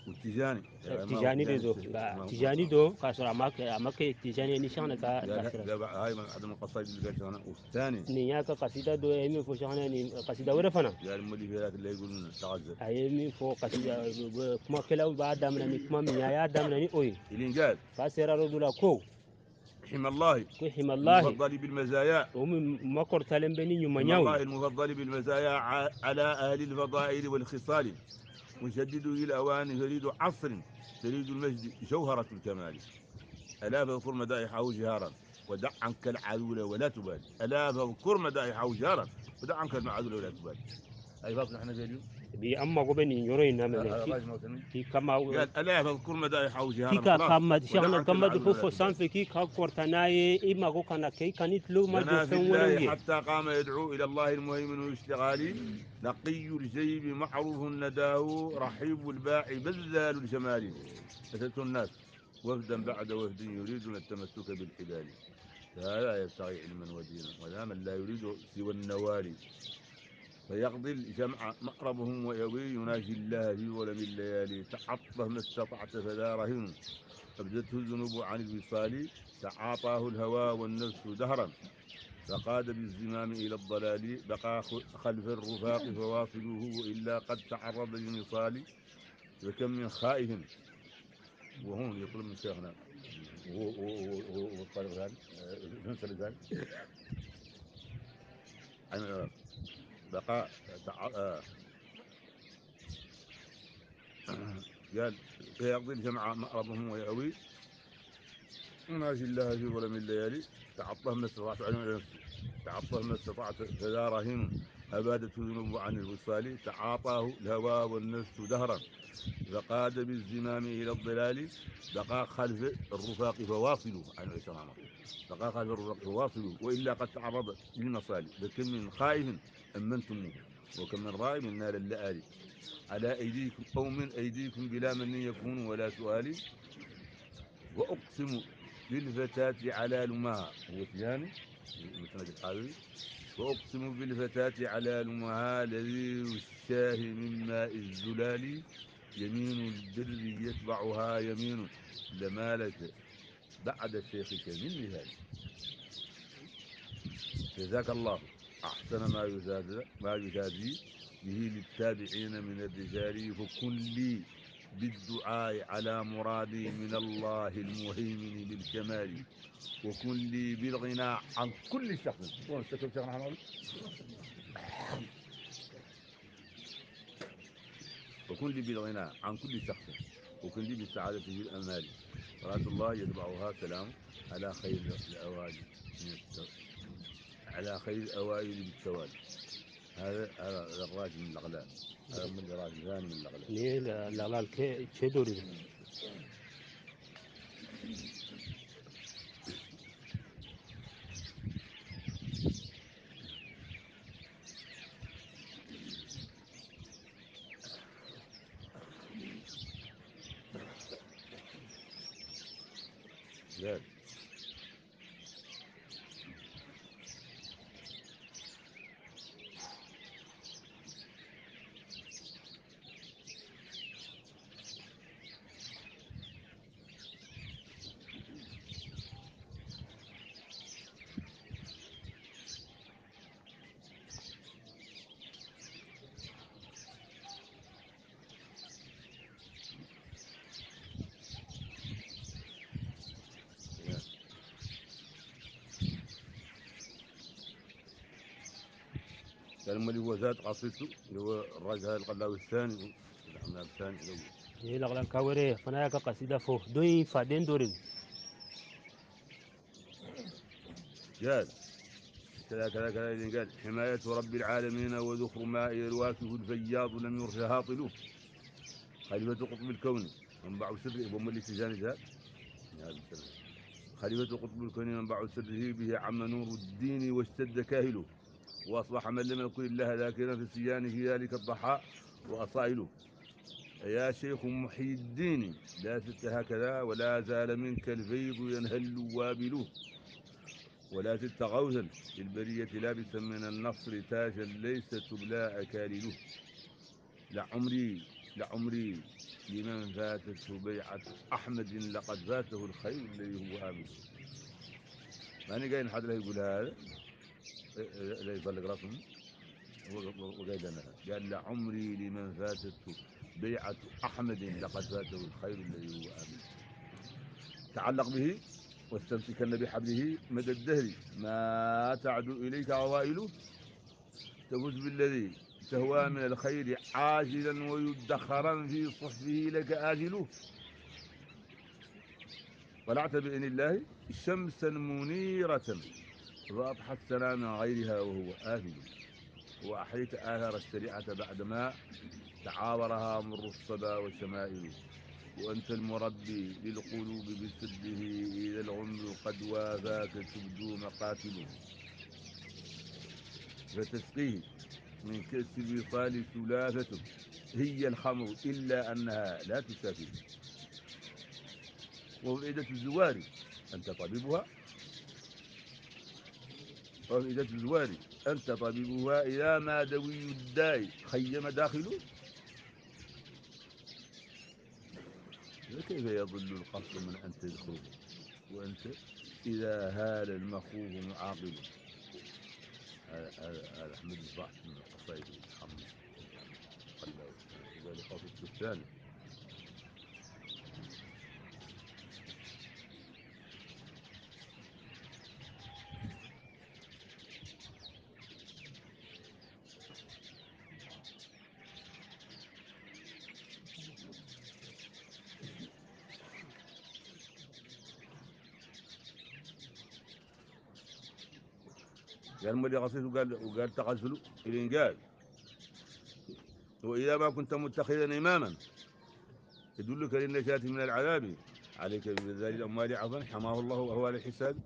تجاني دو تجاني دو كاسر أماك تجاني نشانة كاسر هاي من أحد القصائد اللي قالت أنا والثاني نياك قصيدة دو أيمن فو شغنا قصيدة ورفنا يا المولي في ذاك اللي يقولون تغزل أيمن فو قصيدة كما كلاو بعد دامناني كما ميايا دامناني أوي إلين قال كاسر ردولا كو حمى الله المفضل بالمزايا ومن مكر تلم بني حمى الله المفضل بالمزايا على أهل الفضائل والخصال مجدد الأوان فريد عصر فريد المجد جوهرة الكمال ألا فاذكر مدائحه جهارا ودع عنك العدول ولا تبالي ألا فاذكر مدائحه جهارا ودع عنك العدول ولا تبالي أي فاصل احنا في اليوم بأما قبني يورين كي كما قال ألا فاذكر مدائحه جهارا كي كما شغنا كما دفوف سانفي كي كورتناي إما جو كان كي كانت لو ما جنا في الله حتى قام يدعو إلى الله المهيمن الاشتغالي نقي الجيب معروف نداه رحيب الباع بذال الجمال أتت الناس وفدا بعد وفد يريدون التمسك بالحبال فهذا يبتغي علما ودينا ولا من لا يريد سوى النوال فيقضي الجمع مأربهم ويوي يناجي الله في ظلم الليالي تعطه ما استطعت فلا رهن أبدته الذنوب عن الوصال تعاطاه الهوى والنفس دهرا فقاد بالزمام إلى الضلال بقى خلف الرفاق فواصله وإلا قد تعرض للنصال وكم من خائف وهون يطلب من شيخنا والطالب ذلك ننسى ذلك بقى قال فيقضي الجمع مأربهم ويأوي يناجي الله في ظلم الليالي تعطه ما استطعت علم نفسه تعطه ما استطعت فذا رهين أبادته ذنوب عن الوصال تعاطاه الهوى والنفس دهرا فقاد بالزمام إلى الضلال بقى خلف الرفاق فواصلوا عن الإسلام بقى خلف الرفاق فواصلوا وإلا قد تعرض للمصالح فكم من خائف أمنتموه وكم من رائم نال اللآلي على أيديكم أو من أيديكم بلا من يكون ولا سؤال وأقسم بالفتاة على لمها هو تجاني مسند الحاوي وأقسم بالفتاة على لمها لذيذ الشاه من ماء الزلال يمين البر يتبعها يمين لمالك بعد شيخك من نهال جزاك الله أحسن ما يجازي به للتابعين من الرجال، فكن لي بالدعاء على مرادي من الله المهيمن بالكمال، وكن لي بالغنى عن كل شخص. وكن لي بالغنى عن كل شخص، وكن لي بالسعادة في الأمال. صلاة الله يتبعها سلام على خير الأوائل على خير الأوائل بالتوالي. هذا الراجل من الأغلال، هذا من الراجل ثاني من الأغلال. ني الأغلال كي دوري. زاد كان اللي هو زاد قصيدته اللي هو الراجل هذا القلاوي الثاني، العمال الثاني الأول. ني الأغلال كاوري فنا كقصيدة فو دوين فادين دوري. قال كذا كذا كذا، قال حماية رب العالمين وذخر ماء الواكه الفياض لم يرش هاطله، خليفة قطب الكون منبع سره بم اللي تجاني ذات خليفة قطب الكون منبع سره به عم نور الدين واشتد كاهله، واصبح من لم يكن الله ذاكرا في سيانه في ذلك الضحى واصائله. يا شيخ محي الدين لا زلت هكذا ولا زال منك الفيض ينهل وابله، ولا زلت غوثا للبرية لابسا من النصر تاجا ليس تبلى أكاليله. لعمري لمن فاتته بيعة أحمد لقد فاته الخير الذي هو آمن. ماني قايل حد لا يقول هذا لا يبلغ رقم وقال لنا، قال لعمري لمن فاتته بيعة أحمد لقد فاته الخير الذي هو آمن. تعلق به واستمسكن بحبله مدى الدهر ما تعدو إليك عوائله، تفوز بالذي تهوى من الخير عاجلا ويدخرا في صحفه لك آجله. طلعت بإذن الله شمسا منيرة فأضحت سنا من غيرها وهو آهل، وأحييت آثار الشريعة بعدما تعاورها مر الصبا والشمائل، وأنت المربي للقلوب بسده إذا العمر قد وافاك تبدو مقاتله، فتسقيه من كأس الوصال سلافة هي الخمر إلا أنها لا تسافر، وفائدة الزوار أنت طبيبها، وفائدة الزوار أنت طبيبها إذا ما دوي الداء خيم داخله. فكيف يضل القصر من أن تدخله وأنت إذا هال المخوف معاقله. هذا أحمد الصاحب من القصائد محمد قلاوي وقال قصيدته الثاني. قال ملي قصيد وقال تغزلوا إلين قال وإذا ما كنت متخذا إماما يدلك للنجاة من العذاب عليك ببذال الأموال عفوا حماه الله وهو على الحساب.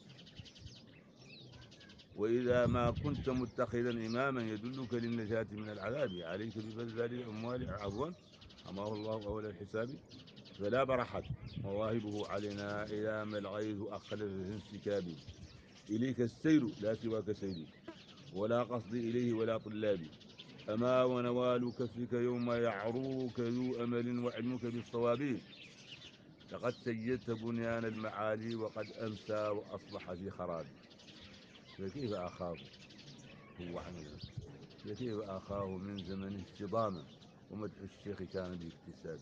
وإذا ما كنت متخذا إماما يدلك للنجاة من العذاب عليك ببذال الأموال عفوا حماه الله وهو على الحساب. فلا برحت مواهبه علينا إذا ما الغيث أخلف في انسكابي، إليك السير لا سواك سيري ولا قصدي إليه ولا طلابي، أما ونوال كفك يوم يعروك ذو أمل وعلمك بالصواب، لقد سيدت بنيان المعالي وقد أمسى وأصبح في خراب. فكيف أخاف هو عمل فكيف أخاه من زمنه اصطداما ومدح الشيخ كان باكتساب.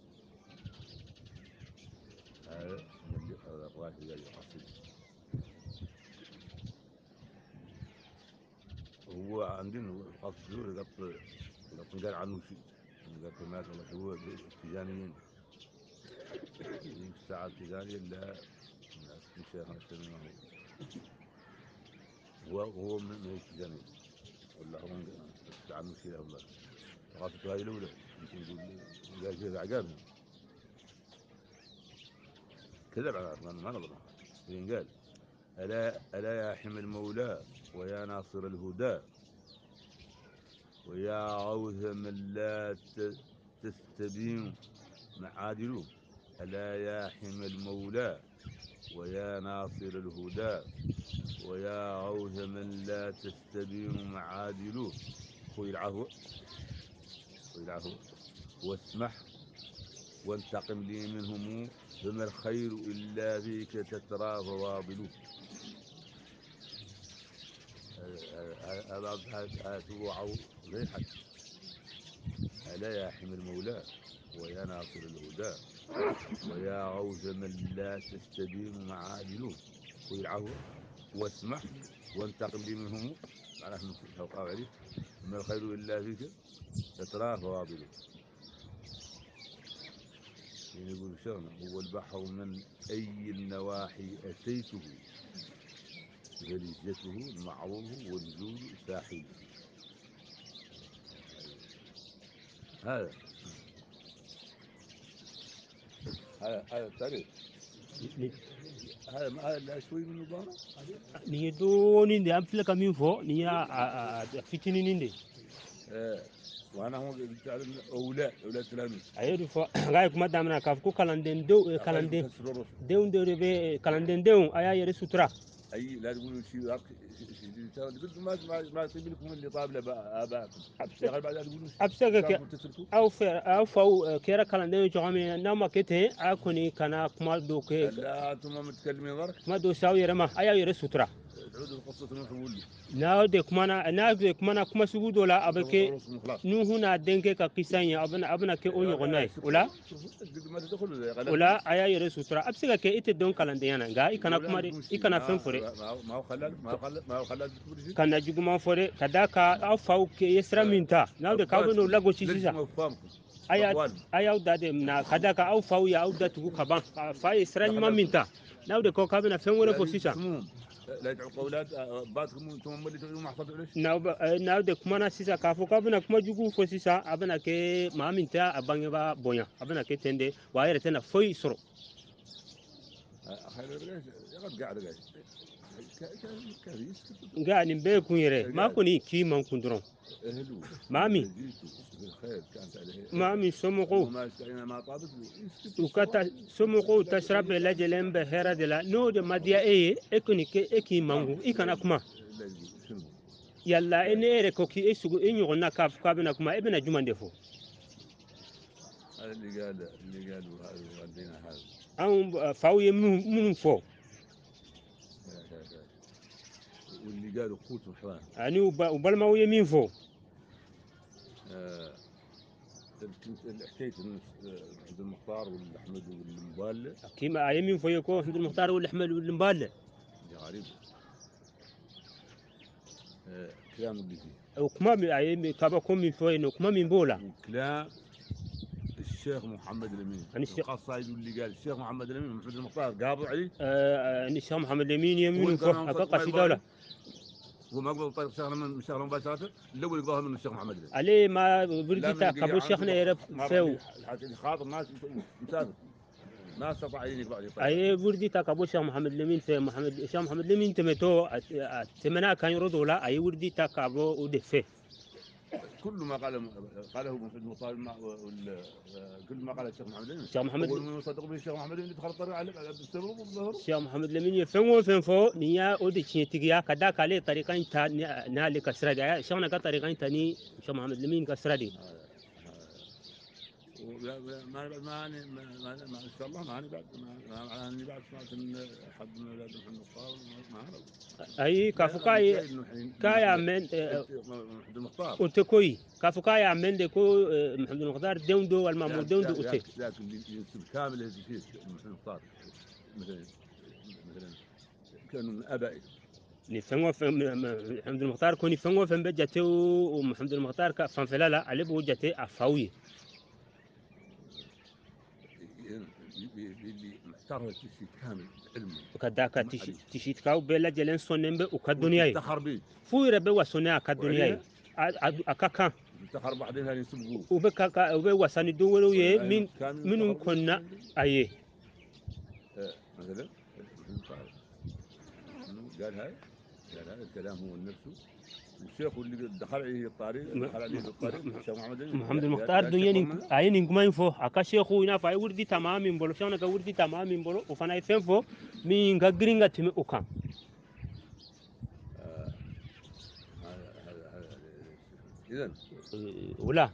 هذا من الراشد القصيد. هو عندنا القصيد قط قال عنه شيء قال مات والله هو التجانيين الساعة التجارية لا شيخنا الشيخ هو من التجانيين ولا هو عنه شيء والله قصته هاي الأولى يمكن يقول قال كذا عقابنا كذب على ما نظر قال ألا يا حمى المولى ويا ناصر الهدى ويا غوث من لا تستبين معادله. ألا يا حمى المولى ويا ناصر الهدى ويا غوث من لا تستبين معادله. خذ العفو واسمح وانتقم لي منهم فما الخير إلا فيك تترى فواضله. هذا توعوا غير حد. ألا يا حمى المولى ويا ناصر الهدى ويا غوث من لا تستبين معادله. خذ العفو واسمح وانتقم لي منهم معناه توقع عليه فما الخير إلا فيك تترى فواضله. يقول شغله هو البحر من أي النواحي أتيته جليجته المعروف والجود ساحل. هذا التاريخ. هذا شوي من نظامه ni do ni am fil kamin fo ni ya fitini ni de وانا هو تعلم اولاد تلاميذ ayedu fo ga kuma damna kaf ku kalanden do kalanden de be kalanden de aya yere sutura اي لا تقولوا شيء قلت ما يطيب لكم اللي طاب لابائكم يا اخي بعد تقولوا absega au fau kera kalanden jogami na makete akuni kana kuma do ke لا انتم متكلمين ضرك kuma do saw yere ma aya yere sutura تعودوا القصه نحول na de kuma kuma sugu do la abeke nu huna denke ka kisanya abana ke onyo gonai ula aya yere sutura absega ke ite don kalande yana ga ikana kuma ikana fen fure ما هو خلال kana juguma fore kadaka au fau ke yesra minta na de ka no lago sisa aya da de na kadaka au fau ya au da tugu kaban fa yesra nyima minta na de ko ka bena fen wore fo sisa لا يدعوا اولاد باتكم انتم اللي تقولوا ما حصلتوا ليش na de kuma na sisa ka fo ka bena kuma jugu fo sisa abena ke ma minta abange ba bonya abena ke tende wa yere tena foi soro nga ni be kun yere ma ko ni ki man kun dron mami mami somoko ukata somoko tashrab la jelen be hera de la no de madia e ko ni ke e ki mangu ikana kuma yalla ene ere ko ki esugo enyo na kaf ka bena kuma e bena jumande fo اللي قالوا هذا هذا an fawye mun fo واللي قالوا قوت محران ani ubalma wuye min fo حكايه عبد المختار والاحمد والمبالة كيما اي من فو يكو عبد المختار والاحمد والمبالة غريب كلام اللي فيه وكما اي كابا من فو انه كما من بولا وكلام الشيخ محمد الامين القصايد اللي قال الشيخ محمد الامين محمد المختار قابض عليه الشيخ محمد الامين يمين فو اقا دوله وما قبل طريق شهر من شهر مباشره الاول يقضاها من الشيخ محمد الامين عليه ما بردي تاكبو شيخنا يرف فيو خاطر ناس مسافر ما استطاع ان يقضي اي بردي تاكبو شيخ محمد الامين في محمد الشيخ محمد الامين تمتو تمنا كان يرد ولا اي وردي تاكبو ودفه كل ما قاله محمد المختار كل ما قاله الشيخ محمد الامين الشيخ محمد هو يصدق به الشيخ محمد الامين دخل الطريق على السبب والظهر الشيخ محمد الامين يفهموا فين فو نيا اودي تشيتيا كدا كالي طريقين تا نالي كسرادي شلون كا طريقين تاني الشيخ محمد الامين كسرادي ما ان شاء الله ما بعد سمعت ان حد من اولاد محمد المختار ما عرف. اي كافوكاي كايا من محمد المختار وتكوي كافوكاي من ديكو محمد المختار دوندو والمامور دوندو اوتي لكن ينسب كامل هذه محمد المختار مثلا كانوا من ابائي نفهموا محمد المختار كوني فهموا فهم بجتو ومحمد المختار كفن فلالا عليه بوجتي افاوي اللي محترم تشيت كامل علمه وكذاك تشيت كاو بلا جلن سونن وكدنيا تفتخر بيه فوي ربي وسونيا كدنيا اكاكا تفتخر بعدين هذه يسبقوه وبكاكا وبوساني دولو يه من كنا ايه مثلا قال هذا الكلام هو نفسه. والشيخ اللي دخل عليه الطريق الشيخ محمد المختار دنيا اين نكما ينفو اكا شيخو ينا فاي وردي تمام بولو شانا كا وردي تمام بولو وفانا يفنفو مي غغرينغا تيمي اوكان اذا ولا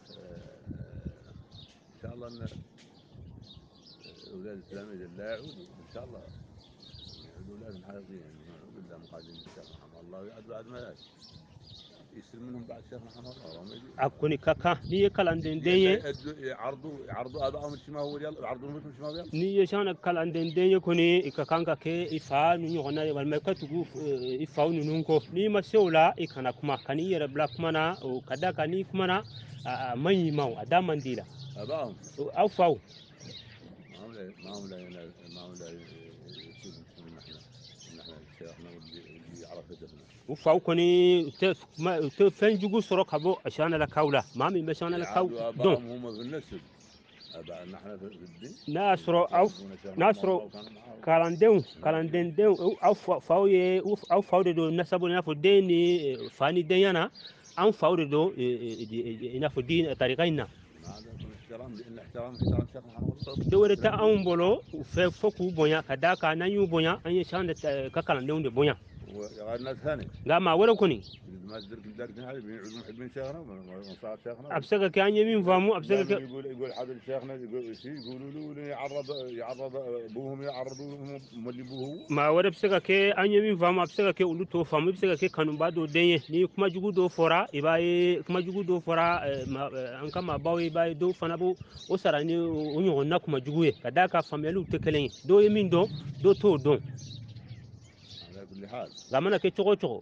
ان شاء الله ان اولاد الاسلام اذا لا يعودوا ان شاء الله يعودوا اولادهم حقيقيين الا مقادين الشيخ محمد الله بعد ما يعود يسلم منهم بعد الشيخ محمد الله اكوني كاكا ني كالاندين دي يعرضوا ابائهم الشماوي يعرضوا المتن الشماوي ني شانا كالاندين دي كوني كاكانكا كي افا ني غنا والما كتغو افاو نونكو ني ما سولا اكنا كما كاني يرا بلاك مانا وكدا كاني كمانا ماني ماو ادام ديلا ابائهم او فاو ما هم لا يكون نحن شيخنا واللي يعرف هدفنا وفاو كوني تفنجو سروك ابو عشان لا كاولا مامي مشان لا كاو ابائهم هم في النسب ابائنا نحن في الدين ناصرو او كالاندين ديو او فاو او فاو دو نسبو نافو ديني فاني ديانا ام فاو دو نافو دين طريقينا احترام لان احترام الشيخ محمد دورة تاون بولو فوكو بونيا كداكا نانيو بونيا اني شان كالاندين دو بونيا وغير ناس ثاني ما ولا كوني ما تدرك هذه بيعودوا محبين شيخنا وصار شيخنا ابسك كان يمين فامو ابسك يقول حاضر شيخنا يقولوا له يعرض ابوهم يعرضوا مولي ابوه ما ولا ابسك كي ان يمين فامو ابسك كي ولو تو فامو ابسك كي كانوا بادو دي ني كما جوجو دو فورا ايباي كما جوجو دو فورا ان كما باوي باي دو فنابو وسراني ونيو نكما جوجو كداكا فاميلو تكلين دو يمين دو تو دون على كل حال زمانك كي تشوغو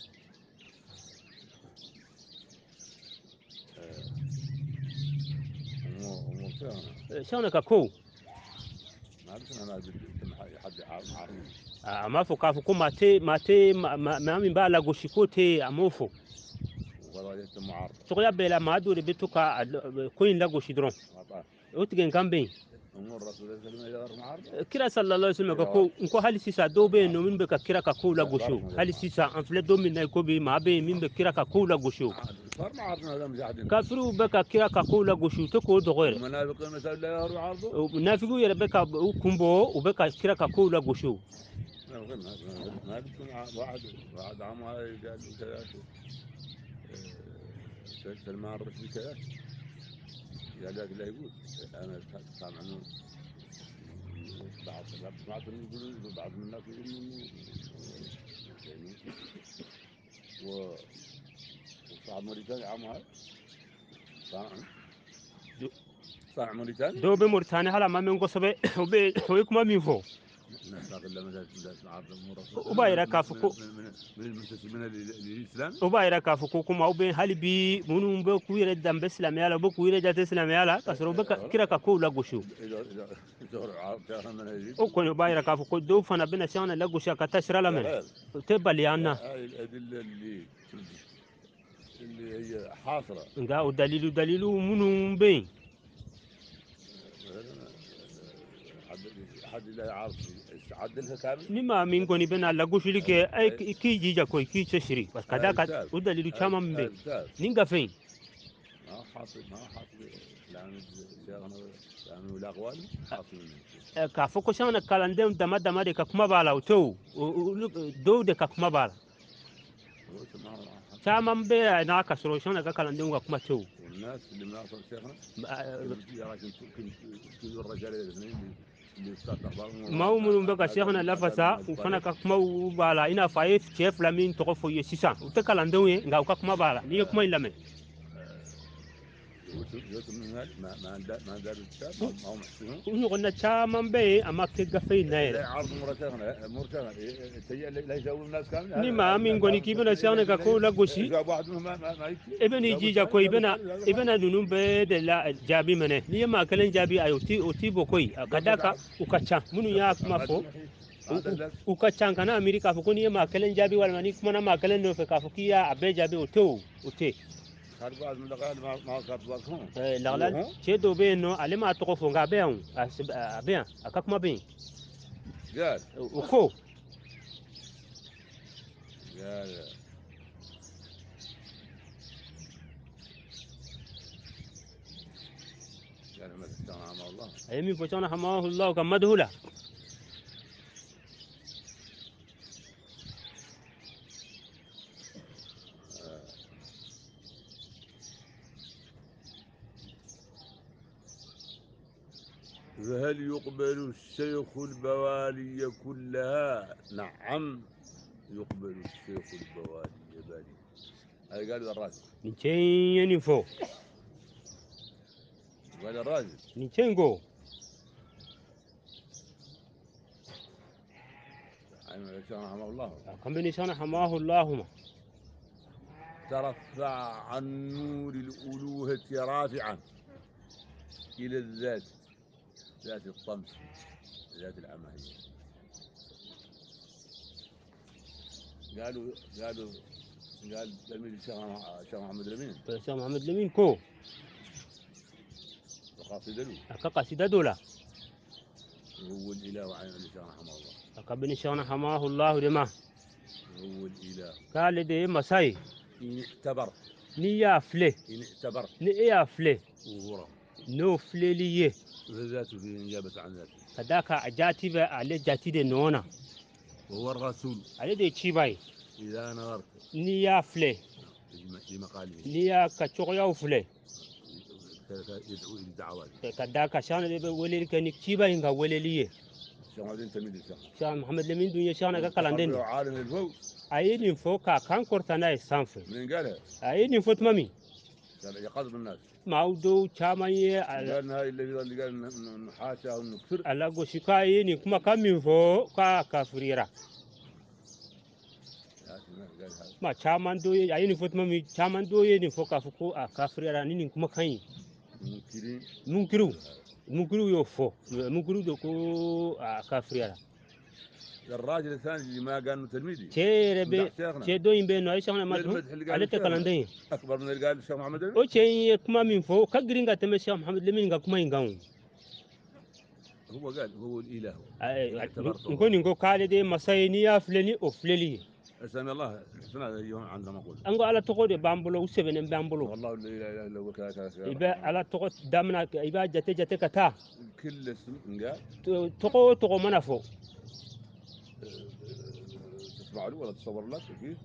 شلونك كو ما عرفت انا حد ما فوق فوق ما من بقى لغوشيكو تي اموفو والله يت معارض تقول بلا ما دوري بتوكا كوين لغوشي درون وتجن كان بين امور الرسول صلى الله عليه وسلم كرا صلى الله عليه وسلم كو انكو هل سيسا دو بين نو من بك كرا كو لغوشو هل سيسا انفل دو من نايكو بي ما بين من بك كرا كو لغوشو صار معارضنا هذا مجاهدين كافرو بك كرا كو لغوشو تكو دغير المنافقين مثلا لا يهروا عرضه منافقو يربك كومبو وبك كرا كو لغوشو ما بتكون واحد عام قال كذا سلمان الرشدي كذا قال لك لا يقول انا سامع انه بعض يقول بعض من الناس يقول انه وصاحب موريتانيا عام هاي صانع موريتانيا دو بموريتانيا هلا ما من قصبه وبيكما مين فوق وبايرا كافكو من المنتسبين للاسلام وبايرا كافكو كما وبين هالبي منو بكو يرد دم بسلام يالا بكو يرد جات اسلام يالا كسرو بك كيرا كاكو لا غشو وكون بايرا كافكو دو فانا بنا شانا لا غشا كتشرا لمن تبليانا الادله اللي هي حاصله غا ودليل منو بين حد لا يعرف يعدلها كامل نما من كوني بنا لا غشو لك اي كي جيجا كوي كي تشري بس كذا ودليل كما من بين نينغا فين ما حاصل لان شيخنا يعني ولا اقوال حاصل كافوكو شانا كالاندم دما دي كما بالا وتو دو دي كما بالا شاما مبيا نا كسرو شانا كالاندم كما تو الناس اللي من اصل شيخنا كنت الرجال الاثنين اللي يستطيع ما هو من بقى شيخنا لفسا وفنا كما وبالا إنا فايف شيف لمين تقفوا يسيسا وتكلم دوي نعو كما بالا نيك ما يلمن ما دار الكتاب ما هو محسنون ونقولنا شامان بي أما كجفي نايل عرض مرتنا لا يجاوب الناس كامل ni ma min goni kibena shana ka ko lagoshi جاب واحد منهم ما يكفي ibeni jija ko ibena nunun be de la jabi mene ni ma kalen jabi ayo ti bokoi kadaka ukacha munu ya kuma fo ukacha kana amerika fo ko ni ma kalen jabi wal mani kuma na ma kalen no fe ka fo kiya abe jabi ote خارج بعض من الأقل ما كانت واقفون لا تشدو بينو على ما تقفوا غابيان أبيان أكاك ما بين قال وكو قال ما تستغنى عمه الله أيمين فشان حماه الله كم مدهولا فهل يقبل الشيخ البوالي كلها؟ نعم يقبل الشيخ البوالي بالي هذا قال الراجل نيشين ينفو قال الراجل نيشين جو رحمه الله كم بنشان حماه الله ترفع عن نور الألوهة رافعا إلى الذات ذات الطمس ذات العمهية قال تلميذ الشيخ محمد الأمين الشيخ محمد الأمين كو قصيدة دولا هو الإله وعين الشيخ رحمه الله كم بنشان حماه الله دما هو الإله قال دي مساي إن اعتبر نيا فلي إن اعتبر نيا فلي وهو نو فلي ليه فذاته في نيابة عن ذاته كذاك أجاتي بقى على جاتي دي نونا وهو الرسول على دي تشيباي إذا نظرت نيا فلي لمقاله نيا كتشوغيا وفلي يدعو إلى الدعوات كذاك شان دي ولي كان تشيباي إنك ولي ليه شيخ محمد لمين دنيا شان كالندين عالم الفوق أيين فوق كان كورتانا يسانف من قالها أيين فوت مامي يقصد الناس معودو شامي قال هاي اللي قال حاشا انه كفر على غوشيكاي ني كما كامين فو كافريرا ما chaman do ayini fot mami chaman do yeni foka fuko kafrira nini kuma kan munkiru yo fo munkiru do ko kafrira الراجل الثاني اللي ما قال انه تلميذي تشي دو يمبي نو ايشان ما على تكلندين اكبر من اللي قال الشيخ محمد او تشي كما من فو كغرينغا تمشي الشيخ محمد لمين كما ينغاو هو قال هو الاله نكون نقول قال دي مساينيا فلني او فللي اسامي الله سمع عندما اقول انغو على تقود بامبلو وسبن بامبلو والله لا اله الا هو كذا يبقى على تقود دامنا يبقى جت كتا كل اسم قال تقو منافو تسمع له ولا تصور لك كيف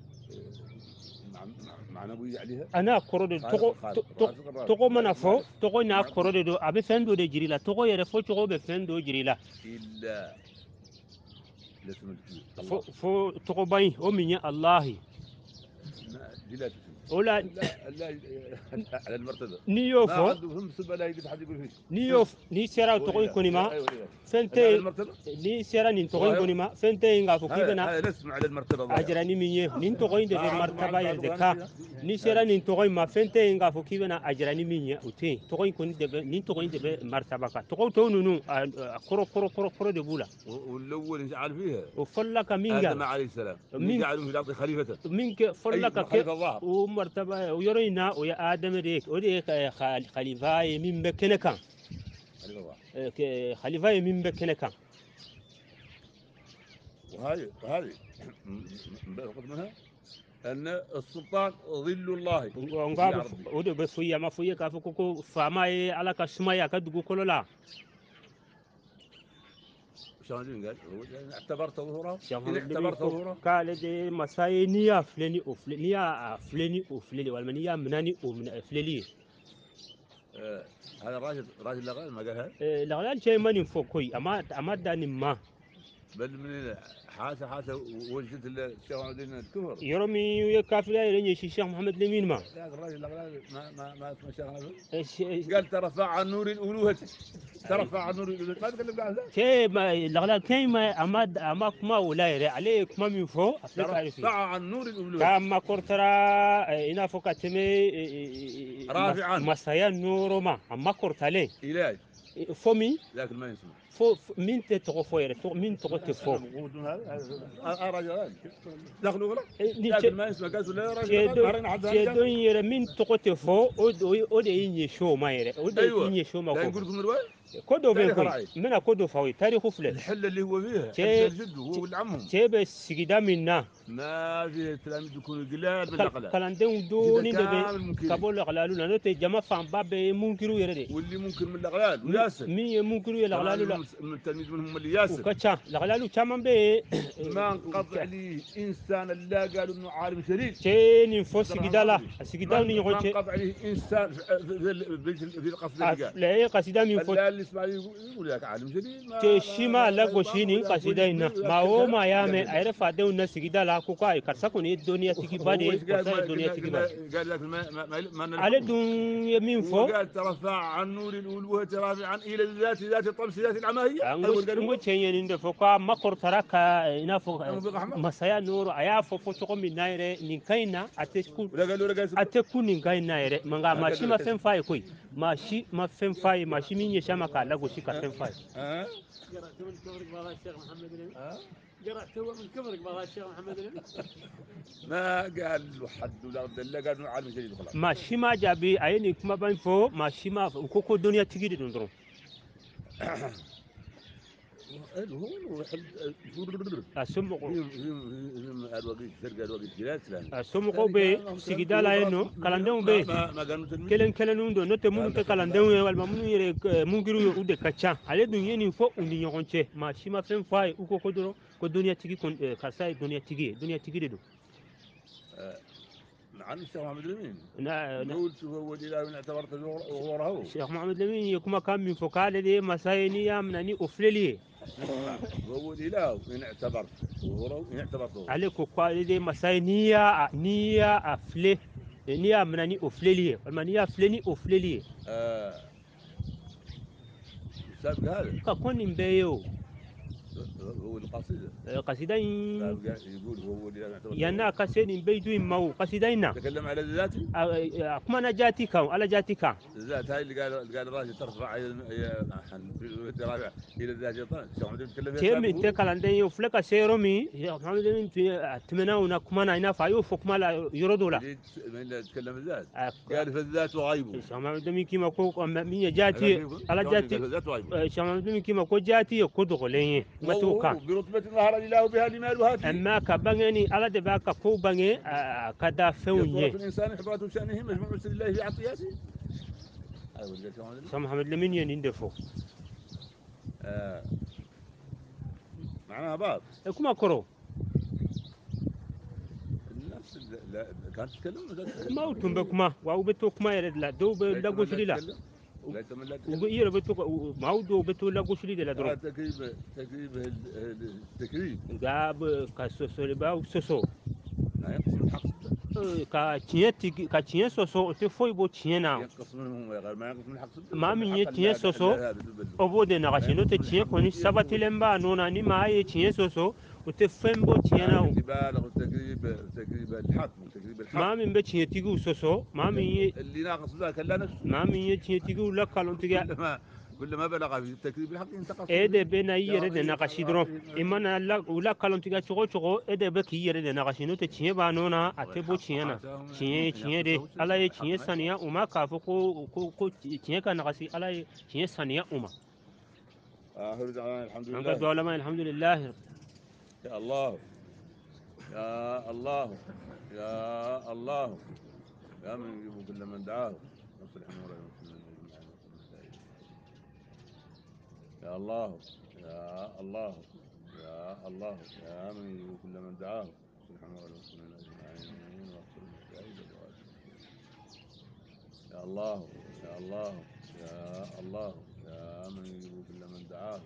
معنى ابوي عليها انا كورد تقو منافو تقو نا كورد دو ابي فندو دي جريلا تقو يرفو تقو بفندو جريلا الا لاسم فو تقو باي او مينيا الله لا ولا على المرتبه نيو فو ما عندهم سبب لا يقدر حد يقول فيه نيو ني سيرا تقو كوني ما فنتي ني سيرا ني تقو كوني ما فنتي غا فو كيبنا هذا اسمع على المرتبه اجراني مينيا ني تقو دي مرتبه يدكا ني سيرا ني تقو ما فنتي غا فو كيبنا اجراني مينيا اوتي تقو كوني دي ني تقو دي مرتبه كا تقو تو نونو كرو دي بولا والاول انت عارف فيها وفلك مين ادم عليه السلام مين جعله يعطي خليفته منك فلك ومرتبه ويرينا ويا ادم ديك وديك خليفه من بكنكا خليفه من بكنكا وهذه منها ان السلطان ظل الله ودو بفيا ما فيا كافكو فما على كشمايا كدغو كلولا شلون قال اعتبرته ظهورا اعتبرته قال دي مساي نيا فلني وفلني فلني وفلني والمنيا مناني ومن فلني هذا راشد الأغلال ما قالها؟ الأغلال شيء ماني فوقي أما داني ما بل من حاسة وجدت الشيخ محمد الكفر يرمي يكافي لا يرني الشيخ محمد لمين ما لا الراجل الأغلال ما اسمه الشيخ قال ترفع عن نور الألوهة ترفع عن نور الألوهة ما تكلم عنها شيء ما الأغلال كين ما أما كما ولا يرى عليه ما من فوق ترفع عن نور الألوهة كما كورترا إنا فوق تمي رافعا مسايا نور ما أما كورتالي إلهي فمي لكن ما يسمع مين تتغفو يرى مين تغتفو رجلان دخلوا غلط لكن ما يسمع قاسوا لا راجل شيدون يرى مين تغتفو أودي إني شو ما يرى أودي إني شو ما لا نقول لكم الرواية كودو بيكوي من كودو فوي تاريخ فلان الحله اللي هو فيها حله الجد هو ولد عمهم شيء سجدا منا ما في التلاميذ يكونوا قلال بالاقلال كلاندين دوني كامل كابول اقلالو لا نوتي جما فان باب منكرو يردي واللي منكر من الاقلال وياسر مي منكرو الاقلالو لا من التلاميذ منهم اللي ياسر وكاتشا الاقلالو كمان به ما انقطع لي انسان لا قالوا انه عالم شريف تشيني فو سجدا لا سجدا ني ما انقطع لي انسان في القصد اللي قال لا قصيده من فو اللي يسمع يقول لك عالم شريف تشيما لا غوشيني قصيده ما هو ما يامي عرف ادو الناس سجدا لا كوكاي كرسكوني الدنيا تيجي بادي الدنيا تيجي بادي قال لك ما على دون يمين فوق قال ترفع عن نور الألوهة رافعا إلى ذات الطمس ذات العماهية ngo chenye nde foka makor taraka ina fo masaya nuru aya fo choko minaire ninkaina ateku ninkaina ere manga mashi ma fem fai koi mashi ma fem fai mashi minye shama ka lago shi ka fem fai قرأت هو من كبرك بغى الشيخ محمد ما قال له حد ولا دله قال له عالم جديد خلاص ماشي ما جابي عيني كما بين فو ماشي ما كوكو دنيا تيجي دندرو asomoko be sigida la eno kalandenw be kelen kelennu do note munu te kalandenw ye walma munu yere mungiru yo ude kacha ale dun yeni fo undi ɲɔgɔn cɛ ma si ma fɛn f'a ye u ko dɔrɔn ko duniya tigi karisa ye duniya tigi de don عن الشيخ محمد الأمين قلت هو الإله إن اعتبرت غوره الشيخ محمد الأمين يكما كان من فقال لي مسايني منني أفللي هو الإله إن اعتبرت غوره إن اعتبرت غوره عليك قال لي مسايني نيا أفلي نيا منني أفللي وما نيا أفلني أفللي سابق هذا كون بيو هو القصيدة قصيدة يقول هو يانا كسين بيدو مو قصيدة تكلم على ذاتي أكما نجاتي كم على جاتي كم الذات هاي اللي قال الراجل ترفع إلى الذات شو عم تتكلم فيها كم أنت كلاندين يفلك سيرومي محمد من أتمنى ونكما ناينا فايو فكما لا يردولا من تتكلم الذات قال فالذات غيب محمد من كيما كو مين جاتي على جاتي محمد من كيما كو جاتي يكود غلين متوكا برتبة ظهر الإله بها لمالهات أما كبعني على دباك كو بعني كدا فوني الإنسان حضرته شأنه مجموع سر الله في عطياته محمد لمن يندفو معناها بعض كما كرو نفس لا كانت تتكلم ما وتم بكما واو بتوكما يرد لا دو بلاغو شري لا وغير بتو ما ودو بتو لاغو شري لا درو تكريب التكريب غاب كاسوسو باو سوسو لا يقسم الحق ka tiɲɛ sɔsɔ o tɛ foyi bɔ tiɲɛ na maa min ye tiɲɛ sɔsɔ o b'o de nagasi n'o tɛ tiɲɛ kɔni sabatilen b'a nɔ na ni maa ye tiɲɛ sɔsɔ o tɛ fɛn bɔ tiɲɛ na maa min bɛ tiɲɛtigiw sɔsɔ maa min ye tiɲɛtigiw lakalontigiya كلما بلغ في التكذيب الحق انتقص ede be na yere de nakashi dron imana la ula kalontiga chogo ede be ki yere de nakashi no te tiɲɛ b'a nɔ na a tɛ bɔ tiɲɛ na tiɲɛ de ala ye tiɲɛ saniya u ma k'a fɔ ko tiɲɛ ka nakasi ala ye tiɲɛ saniya u ma an ka dugawu laban alhamdulillah ya Allah ya Allah ya Allah ya man yujibu kulla man da'ahu نصلح امور المسلمين يا الله يا الله يا الله يا من يجيب كل من دعاه اصلح امور المسلمين اجمعين واغفر للشهيد يا الله يا الله يا الله يا من يجيب كل من دعاه.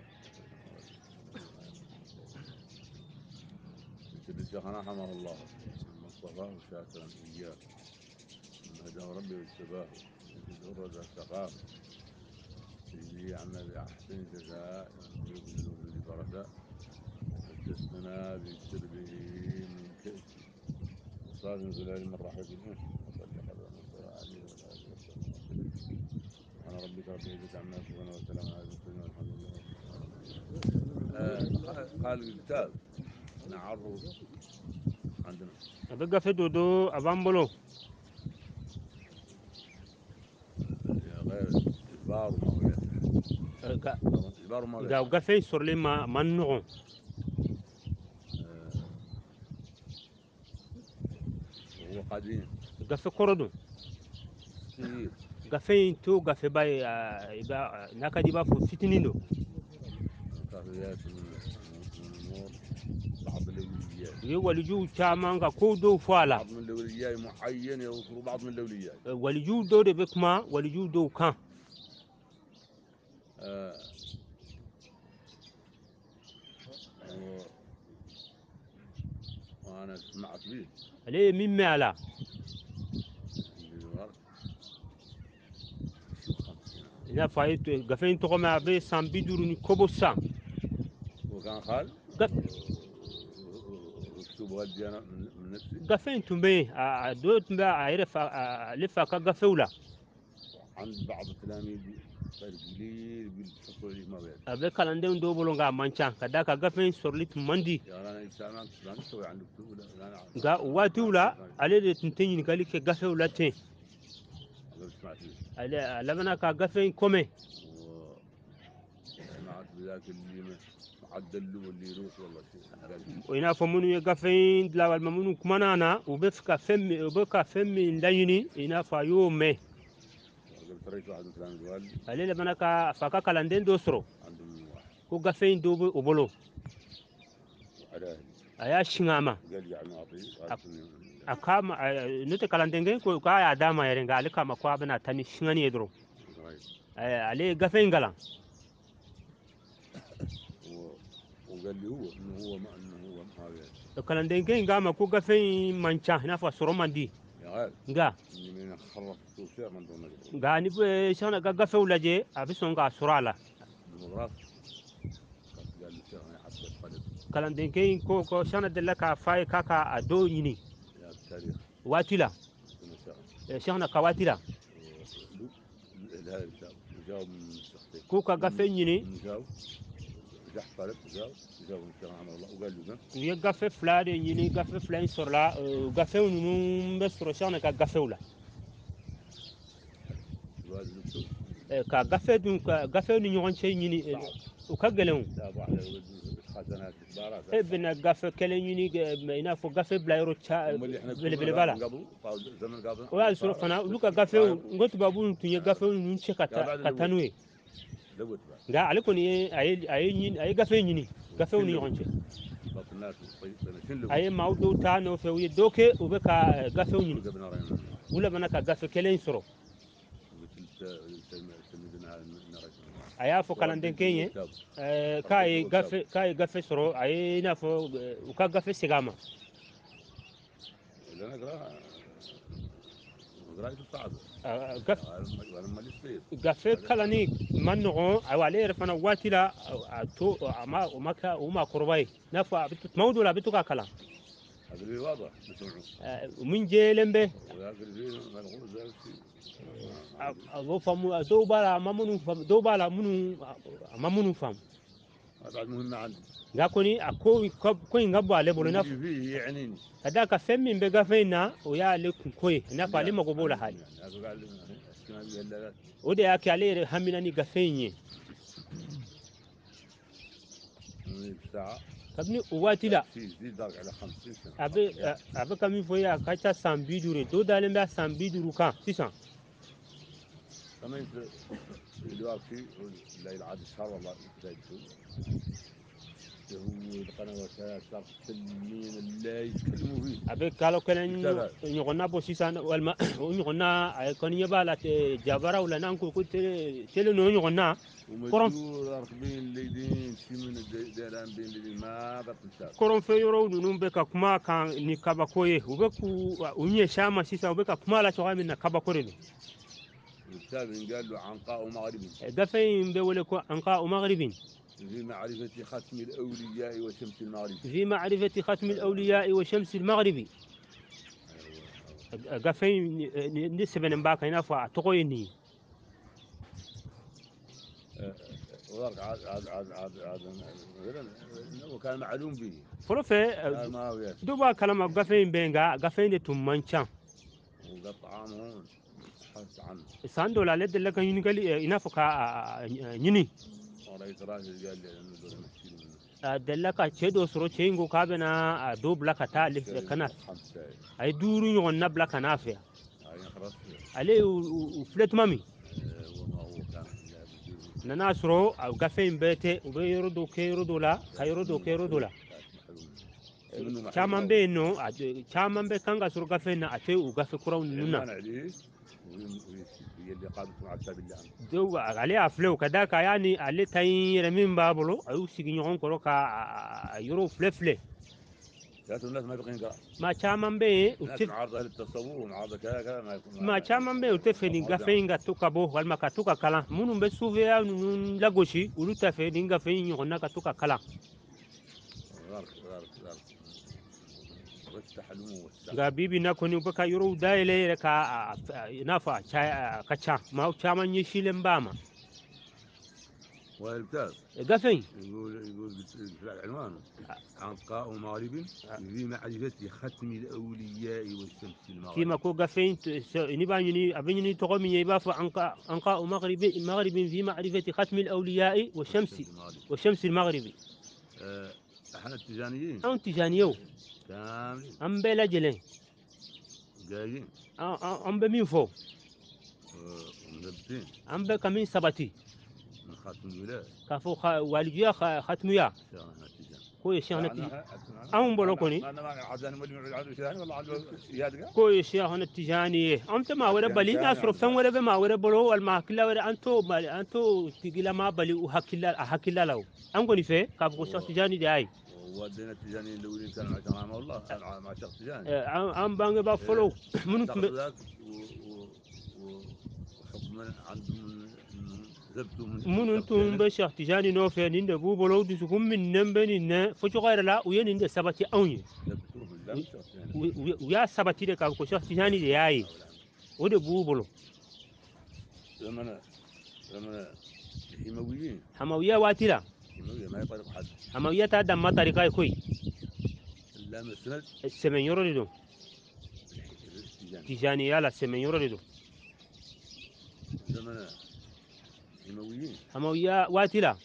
سيد الشيخنا رحمه الله من اصطفاه شاكرا إياه من هداه ربي واجتباه يجد الرزق سقاه سيدي عنا بأحسن جزاء ويبذل الوجود بركاء وتسقنا بالشرب من كأس وصاد زلال من رحيق الأنس وصلى قدر المصطفى عليه والآله وصحبه وسلم. أنا ربك رب العزة عما يصفون وسلام على المرسلين والحمد لله رب العالمين. قال الكتاب نعرض عندنا أبقى في دودو أبامبلو غير إجبار وما إجبار وما قاو قفي سورلي ما منعو وهو قديم قفي كردو كثير قفي تو قفي باي ناكا دي بافو فتنينو كافيات من الأمور بعض الأولويات ولجو تامانغا كودو فوالا بعض من الأولويات معين يذكر بعض من الأولويات ولجو دو دي بكما ولجو دو كان وأنا سمعت به عليه ميمي على ina fayi gafen to ma be san biduru ni kobo san وكان خال اكتب ودي أنا من نفسي gafen tumbe a do tumbe a yere fa lefa ka gafeula عند بعض التلاميذ فرق قليل بالحصول عليه ما بيت abe kalanden do bolonga mancha kada ka gafen sorlit mandi يا أنا إنسان ما تسوي عندك تقول أنا ga watula ale de tintin ni kali ke gafeula te سمعت به ale labana ka gafen kome وسمعت بذاك اللي معدل له واللي يروح والله شيء ina fo munu ye gafen lawal mamunu kumanana ube ka femmi ndayini ina fa yo me قلت رأيت واحد من تلاميذ والدي ale labana ka fa ka kalanden do soro عندهم واحد ko gafen do obolo على أهلي aya shingama قال يعني أعطيه akama nute kalantenge ko ka ya dama yare ga alika ma kwa bana tani shingani yedro ale gafe ngala وقال لي هو انه هو هذا kalantenge ngama ko gafe mancha na fa soro mandi يا غال nga من خرف توسير من دون nga ni be shana ga gafe ulaje abison ga surala بالمدرسة قال لي الشيخ انا حبيت قلب kalantenge ko shana de la ka fay kaka ado yini يا التاريخ watila shana ka watila هذا جاوب من الشيخ ko ka gafe yini جاوب جح قلب جاوب من الشيخ عمر الله وقال له ye gafe flade yini gafe flain sorla gafe nunu be soro shana ka gafe ula ka gafe dun ka gafe ni ñogon cey ñini o ka gelew e bena gafe kele ñini ina fo gafe blayro cha bele bala o ya suro fana lu ka gafe ngotu babu tunye gafe nun che ka tanwe nga ale ko ni ay ñini ay gafe ñini gafe ni ñogon ce ay maw do ta no fe wi doke o be ka gafe ñini wala bana ka gafe kele soro aya fo kalanden kenye kai gafe soro ay na fo ka gafe sigama gafe kalani manno awale refana watila to maka uma kurbai na fo mawdu la bituka kala هذا واضح من جيلمبه abo famu do bala mamunu fam do bala munu mamunu fam هذا مهم عندي ga koni ako ko ngabo ale bolo na فيه يعنيني kada ka femmi be gafeina o ya le kun koy na fa le mago bola hali o de yake ale hamina ni gafenye kabni uwati la abe kami foya kacha sambidure do dalen ba sambiduru kan sisan كما انت دلوقتي الليل عاد الشهر والله زايد القنوات صار تسلمين الله يتكلموا فيه أبيك قالوا كلام يغنى بوسيسان والما يغنى كون يبالا جابرا ولا نانكو كنت تلو يغنى ومدور راكبين الليدين شي من داران بين الليدين ما بقى كورون في يورو نون بك كما كان ني كاباكوي وبكو وني شاما سيسا وبك كما لا تغامي من كاباكوري التابع قال له عنقاء مغربي دفين بيقولكوا عنقاء مغربي في معرفة ختم الأولياء وشمس المغرب في معرفة ختم الأولياء وشمس المغرب قفين نسبة نباك هنا فتقويني وكان معلوم به فلوفي دوبا كلام قفين بينغا قفين تمانشان وقطعامهم حس عنه ساندو لا لد لك ينقلي ينافق نيني والله يتراجع قال لي انه دول مسكين دلك تشدو سرو تشينغو كابنا دوب لك تالف كناف اي دورو يون نبلا كنافيا عليه وفلت مامي نناسرو او قفين بيتي وبيردو كيردو لا كيردو لا chaman be no chaman be kanga sur gafe na ate u gafe kuraw nuna do ale afle kadaka yani ale tayin remin babulu ayu sigi nyon koro ka yoro flefle الناس ما بقين قرا ما chaman be معارضه للتصوف ومعارضه كذا ما chaman be utefeni gafe inga tukabo walma katuka kala munum be suveya nun lagoshi ulu tafeni gafe nyon na katuka kala ga bibi na koni baka yoro daile ka nafa kacha ma chaman yi shilen bama والكتاب قفين يقول في العنوان عنقاء مغرب في معرفة ختم الأولياء والشمس المغرب كيما كو قفين نباني أبني تقومي يباف عنقاء مغرب في معرفة ختم الأولياء والشمس المغرب احنا التجانيين أو تجانيو كاملين أم بلا جلين جايين أم بمين فوق ومثبتين أم بكمين سبتي من ختم الولاء كفو والجيا ختميا كوي شيخنا أم بلوكوني كوي شيخنا التجاني أنت ما ورا بالي ناس رفضان ورا بما ورا بلو والما كلا ورا أنتو تقيل ما بالي وهكلا لو أم قولي فيه كفو شيخ تجاني داي ودينا التجاني الاولين كانوا مع كرام الله مع شيخ تجاني أم بانج بافلو منكم وحكما عندهم من انتم بشيخ تجاني نو في نين بو بلو دسكم من نمبن فشو غير لا وين نين سبتي اوني ويا سبتي دك كو شيخ تجاني دي اي ودي بو بلو لما حمويين حمويه واتلا حمويه ما يطرق حد حمويه تاع ما طريقه كوي لا مسند السمن يورو دو تجاني يلا السمن يورو دو لما حمويه واتلا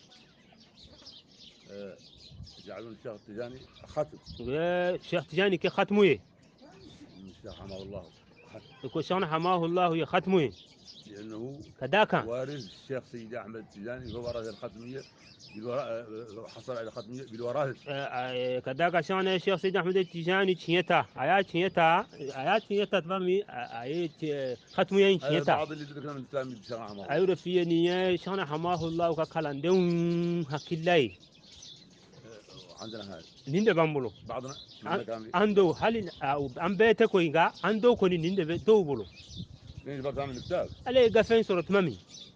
جعلون الشيخ التجاني ختم الشيخ تجاني كي ختموه الشيخ حماه الله يكون شيخنا حماه الله يختموه لانه كذاك وارث الشيخ سيد احمد التجاني هو ورث الختميه حصل على الختميه بالوراثه كذاك شيخنا الشيخ سيد احمد التجاني تشيتا ايات تشيتا تفهمي ايات ختميه تشيتا بعض اللي ذكرنا من الكلام الشيخ حماه الله ايوه في نيه شيخنا حماه الله وكالان دون حكيلاي عندنا هذا نين بامبلو بعضنا عنده هل ام بيته كوينغا عنده كوني نين دو بلو نين برضه من الكتاب عليه قفين صورة مامي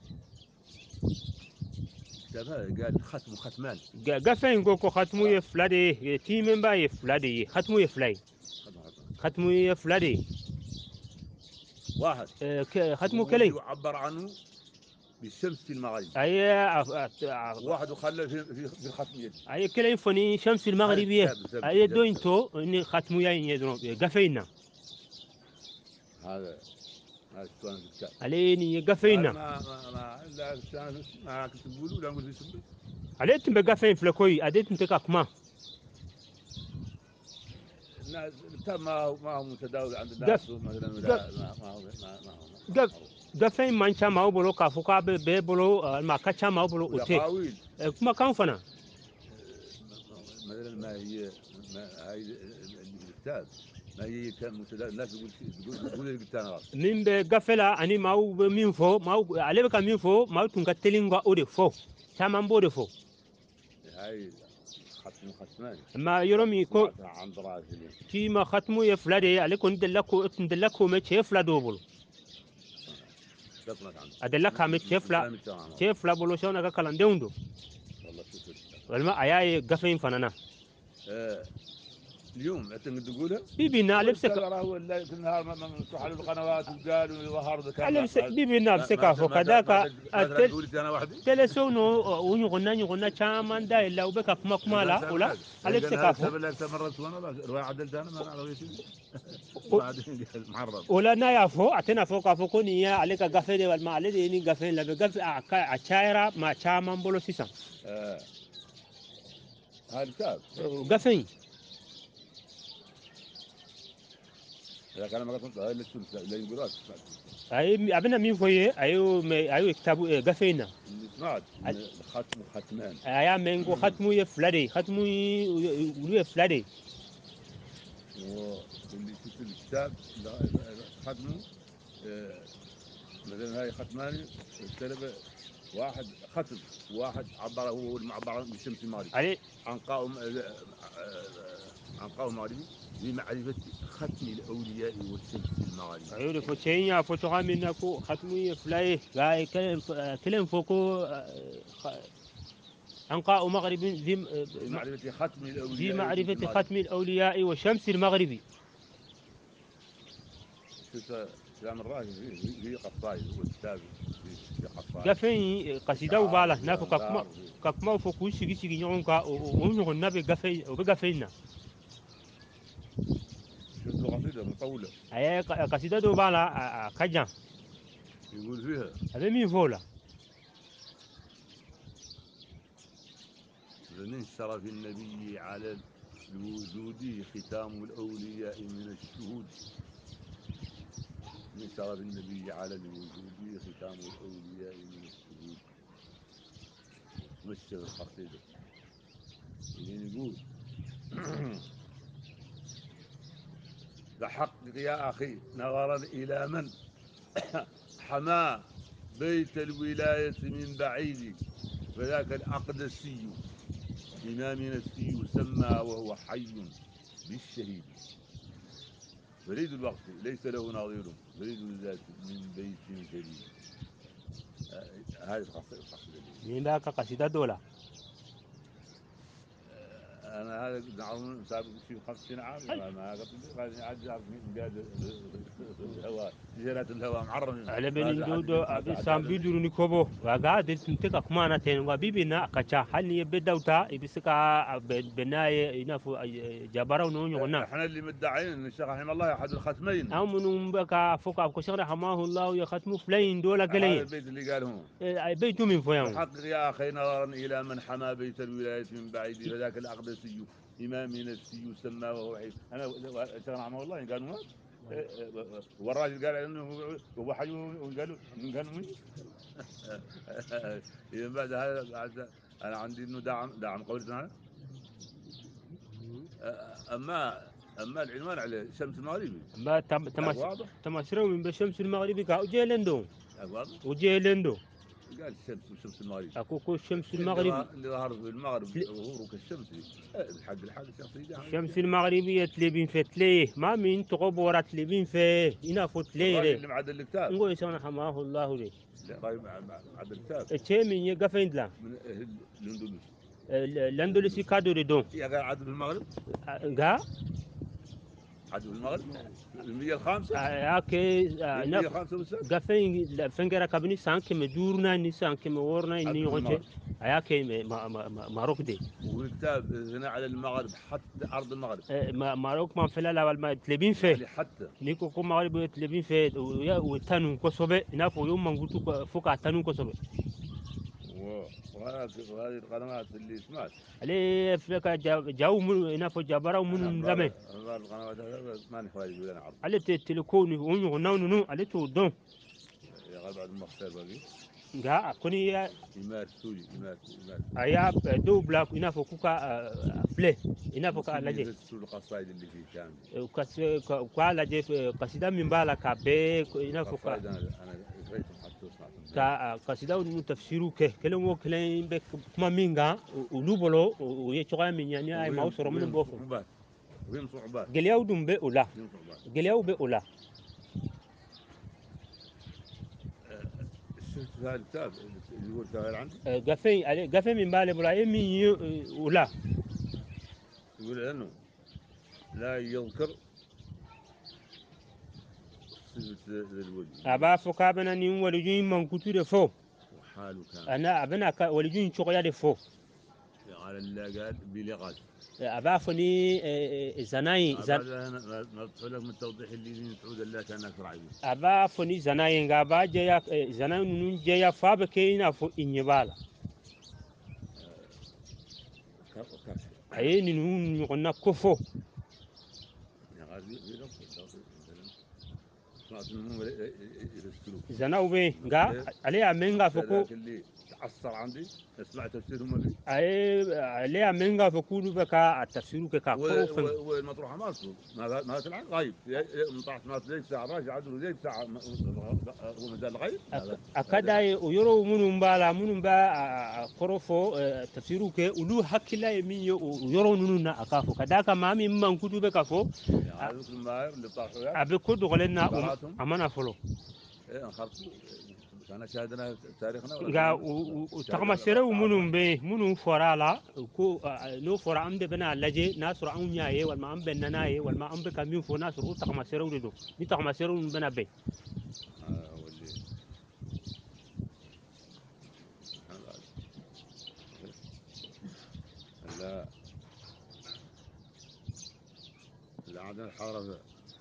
قال ختم ختمان قفين قوكو ختمو يفلادي تيمن با يفلادي ختمو يفلاي ختمو يفلادي واحد ختمو كلي يعبر عنه بالشمس المغرب اي واحد وخلى في الختميه اي كلي فني شمس المغربيه اي دوينتو اني ختمو يدرو قفينا هذا السؤال الكتاب عليني قفينا ما كنت تقولوا لا نقول في عليت بقفين فلكوي اديت انتكاك الكتاب ما هو متداول عند الناس مثلا ما هو قفين مانشا ما هو بلو كافوكا بي بلو ما كاتشا ما هو بلو اوتي ما كان فنا ما هي هاي الكتاب ما هي كان الناس تقول الكتاب من بقفلا أني ما هو من فو ما هو عليه كم من فو ما هو تنقتلين قاعد فو تمام بود فو هاي ختمان ما يرمي كو عن دراسة تي ما ختمو يفلادي عليه كنت دلكو ما يفلا دوبل أدلك هم يفلا بلو شو نك كلام ديوندو والله شكرا والما أياي قفين فنانا اليوم انت تقولها بيبينا لبسك هو اللي كل نهار مفتوح على القنوات وقالوا يظهر ذكر بيبينا لبسك فكذاك ما تقولي انا وحدي تلسونو ونغنى شامان دا إلا وبك مكمالا ولا لبسك كافو مرت وانا رواية عدلت انا ما نعرف ايش بعدين معرض ولا نايفو أتنا فوق فوقني يا عليك قفين والما عليه إني قفين لا بقف أشايرة ما شامان بلو سيسان هذا كتاب قفين إذا كان ما قلت هاي لا يقولون أي أبنا مين فويه أيو كتاب قفينا سمعت ختم ختمان أيام منكو ختمو يفلدي ختمو يفلدي واللي شفت الكتاب ختمه مثلا هاي ختماني السلبة واحد ختم واحد عبر هو المعبر بالشمس المغربي عن قوم مغربي بمعرفة ختم الأولياء والشمس المغربي. أيوة فتشين يا فتوها منكو ختمي فلاي جاي كلام فوقو أنقاء مغرب بمعرفة ختم الأولياء في معرفة ختم الأولياء والشمس المغربي. شو كلام الراجل في قصايد والكتاب في قصايد. قفين قصيدة وبالا ناكو كاكما فوقو شيء يونكا ونقول نبي قفين وبقفينا. شو قصيدة مطولة. أي قصيدة دوبالا كجان. يقول فيها. هذا مين فولا؟ من شرف النبي على الوجود ختام الأولياء من الشهود. من شرف النبي على الوجود ختام الأولياء من الشهود. مشى القصيدة يقول فحقق يا أخي نظرا إلى من حمى بيت الولاية من بعيد فذاك الأقدسي إمامنا السي يسمى وهو حي بالشهيد فريد الوقت ليس له نظير فريد الذات من بيت جديد. هذه القصيدة مين ذاك قصيدة دولا؟ أنا هذا نعرف سابق شيء 50 عام ما قلت عاد من قاد الهواء جيرات الهواء معرض على بين جودو أبي سام بيدرو نكوبو وقاعد تنتك كمان تين وبيبينا كشا حني يبدأوتا يبسكا بناي ينافو جبارو نونيونا. إحنا اللي مدعين إن الشيخ رحمه الله أحد الختمين. أو من بكا فوق كشر رحمه الله يختموا فلين دولا قليل. هذا البيت اللي قال هون. بيتو من فوق. فحقق يا أخي نظرا إلى من حمى بيت الولاية من بعيد فذاك الأقدسي إمامنا السي يسمى وهو حي. أنا الشيخ رحمه الله قالوا ما والراجل قال انه هو حي وقالوا من اذا بعد هذا بعد انا عندي انه دعم قولي معنا. اما العنوان على الشمس المغربي ما تمسروا من بالشمس المغربي كاوجيلندو وجيلندو قال الشمس المغربي اكو الشمس المغربي اللي ظهر في المغرب ظهوره كالشمس الحق الشمس المغربية تلبين في تليه ما من تغبورة تلبين في هنا فوت ليه اللي معدل الكتاب نقول يسون حماه الله لي لا طيب معدل الكتاب الشيء من يقفين لا من الاندلس الاندلسي كادو ردون يا قال عدل في المغرب قا عدل في المغرب 105 اوكي 105 قفين فنجرا كابني سانك مدورنا ني سانك مورنا ني غوتي اياكي ماروك دي والكتاب هنا على المغرب حتى ارض المغرب ماروك ما فلا لا ما تلبين فيه يعني حتى نيكو كو مغرب تلبين فيه وتانو كوسوبي نافو يوم منغوتو فوق تانو كوسوبي وهذه القنوات اللي سمعت عليه فيك جاو من نافو جابرا ومن لمن القنوات ما نحتاج ولا نعرف عليه تلكون ونو عليه تو دون يا غالب بعد المختار باقي nga koni ya إمار سوري إمار aya do black ina fo kuka play ina fo ka laje يفسروا القصائد اللي فيه كامل kwa laje kasida mimbala ka be ina fo ka أنا قريتهم حتى وسمعتهم ka kasida nu tafsiru ke kelen wo kelen be kuma minga ulu bolo o ye choga min yani ay mawsoro mun bo fo وهم صعوبات geliyaw dum be ula geliyaw be ula شفت هذا الكتاب اللي هو شاهر عنه gafe min bale bula e min ula يقول أنه لا يذكر صفة الوجه aba fo ka bana ni walijin man kutu de fo وحاله كامل ana abana ka walijin chogoya de fo على الله قال بلغات aba fo ni zanai بعدها نطلع لك من التوضيح اللي تعود الله كأنك راعي aba fo ni zanai nga ba je ya zanai nun je ya fa be ke ina fo inyebala aye ni nun konna ko fo zanau be nga ale amenga fo ko تعصر عندي اسمع تفسيرهم بي عليه منغا فكودو بكا التفسير كا والمطروحه ما تلعب غايب من طاحت ما زي ساعه راجع عدل زي ساعه هو مازال غايب akada yoro munum bala munum ba korofo tafsiru ke ulu hakila min yoro nunu na akafo kadaka mami man kudu be kafo abe ko dogolenna amana folo كان شاهدنا تاريخنا ga takma serew munum be munum forala ko no fora amde bena laje nasro an nyaaye wal ma am benna naaye wal ma am be kamin fo nasro takma serew de do ni takma serew bena be لا لا عندنا الحارة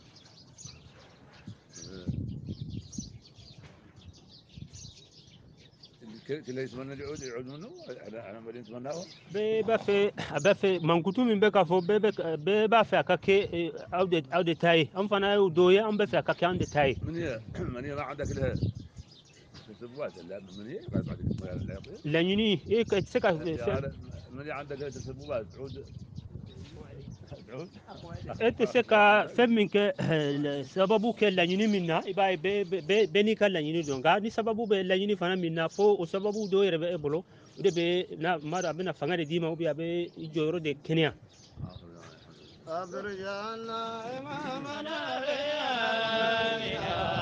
اللي يتمنى يعود منه انا ما يتمناه be man kutu min be ka fo be ba fe akake aude tai am fana do ye am be fe akake ande tai من هي ما عندك لها تسبوات لا من هي بعد la nyini e ka seka من هي عندك تسبوات تعود ete seka femmin ke sababu ke la nyini minna iba be ni ka la nyini donga ni sababu be la nyini fana minna fo o sababu do yere be bolo de be na mara bena fanga de dima ubi abe joro de Kenya أبرجانا إمامنا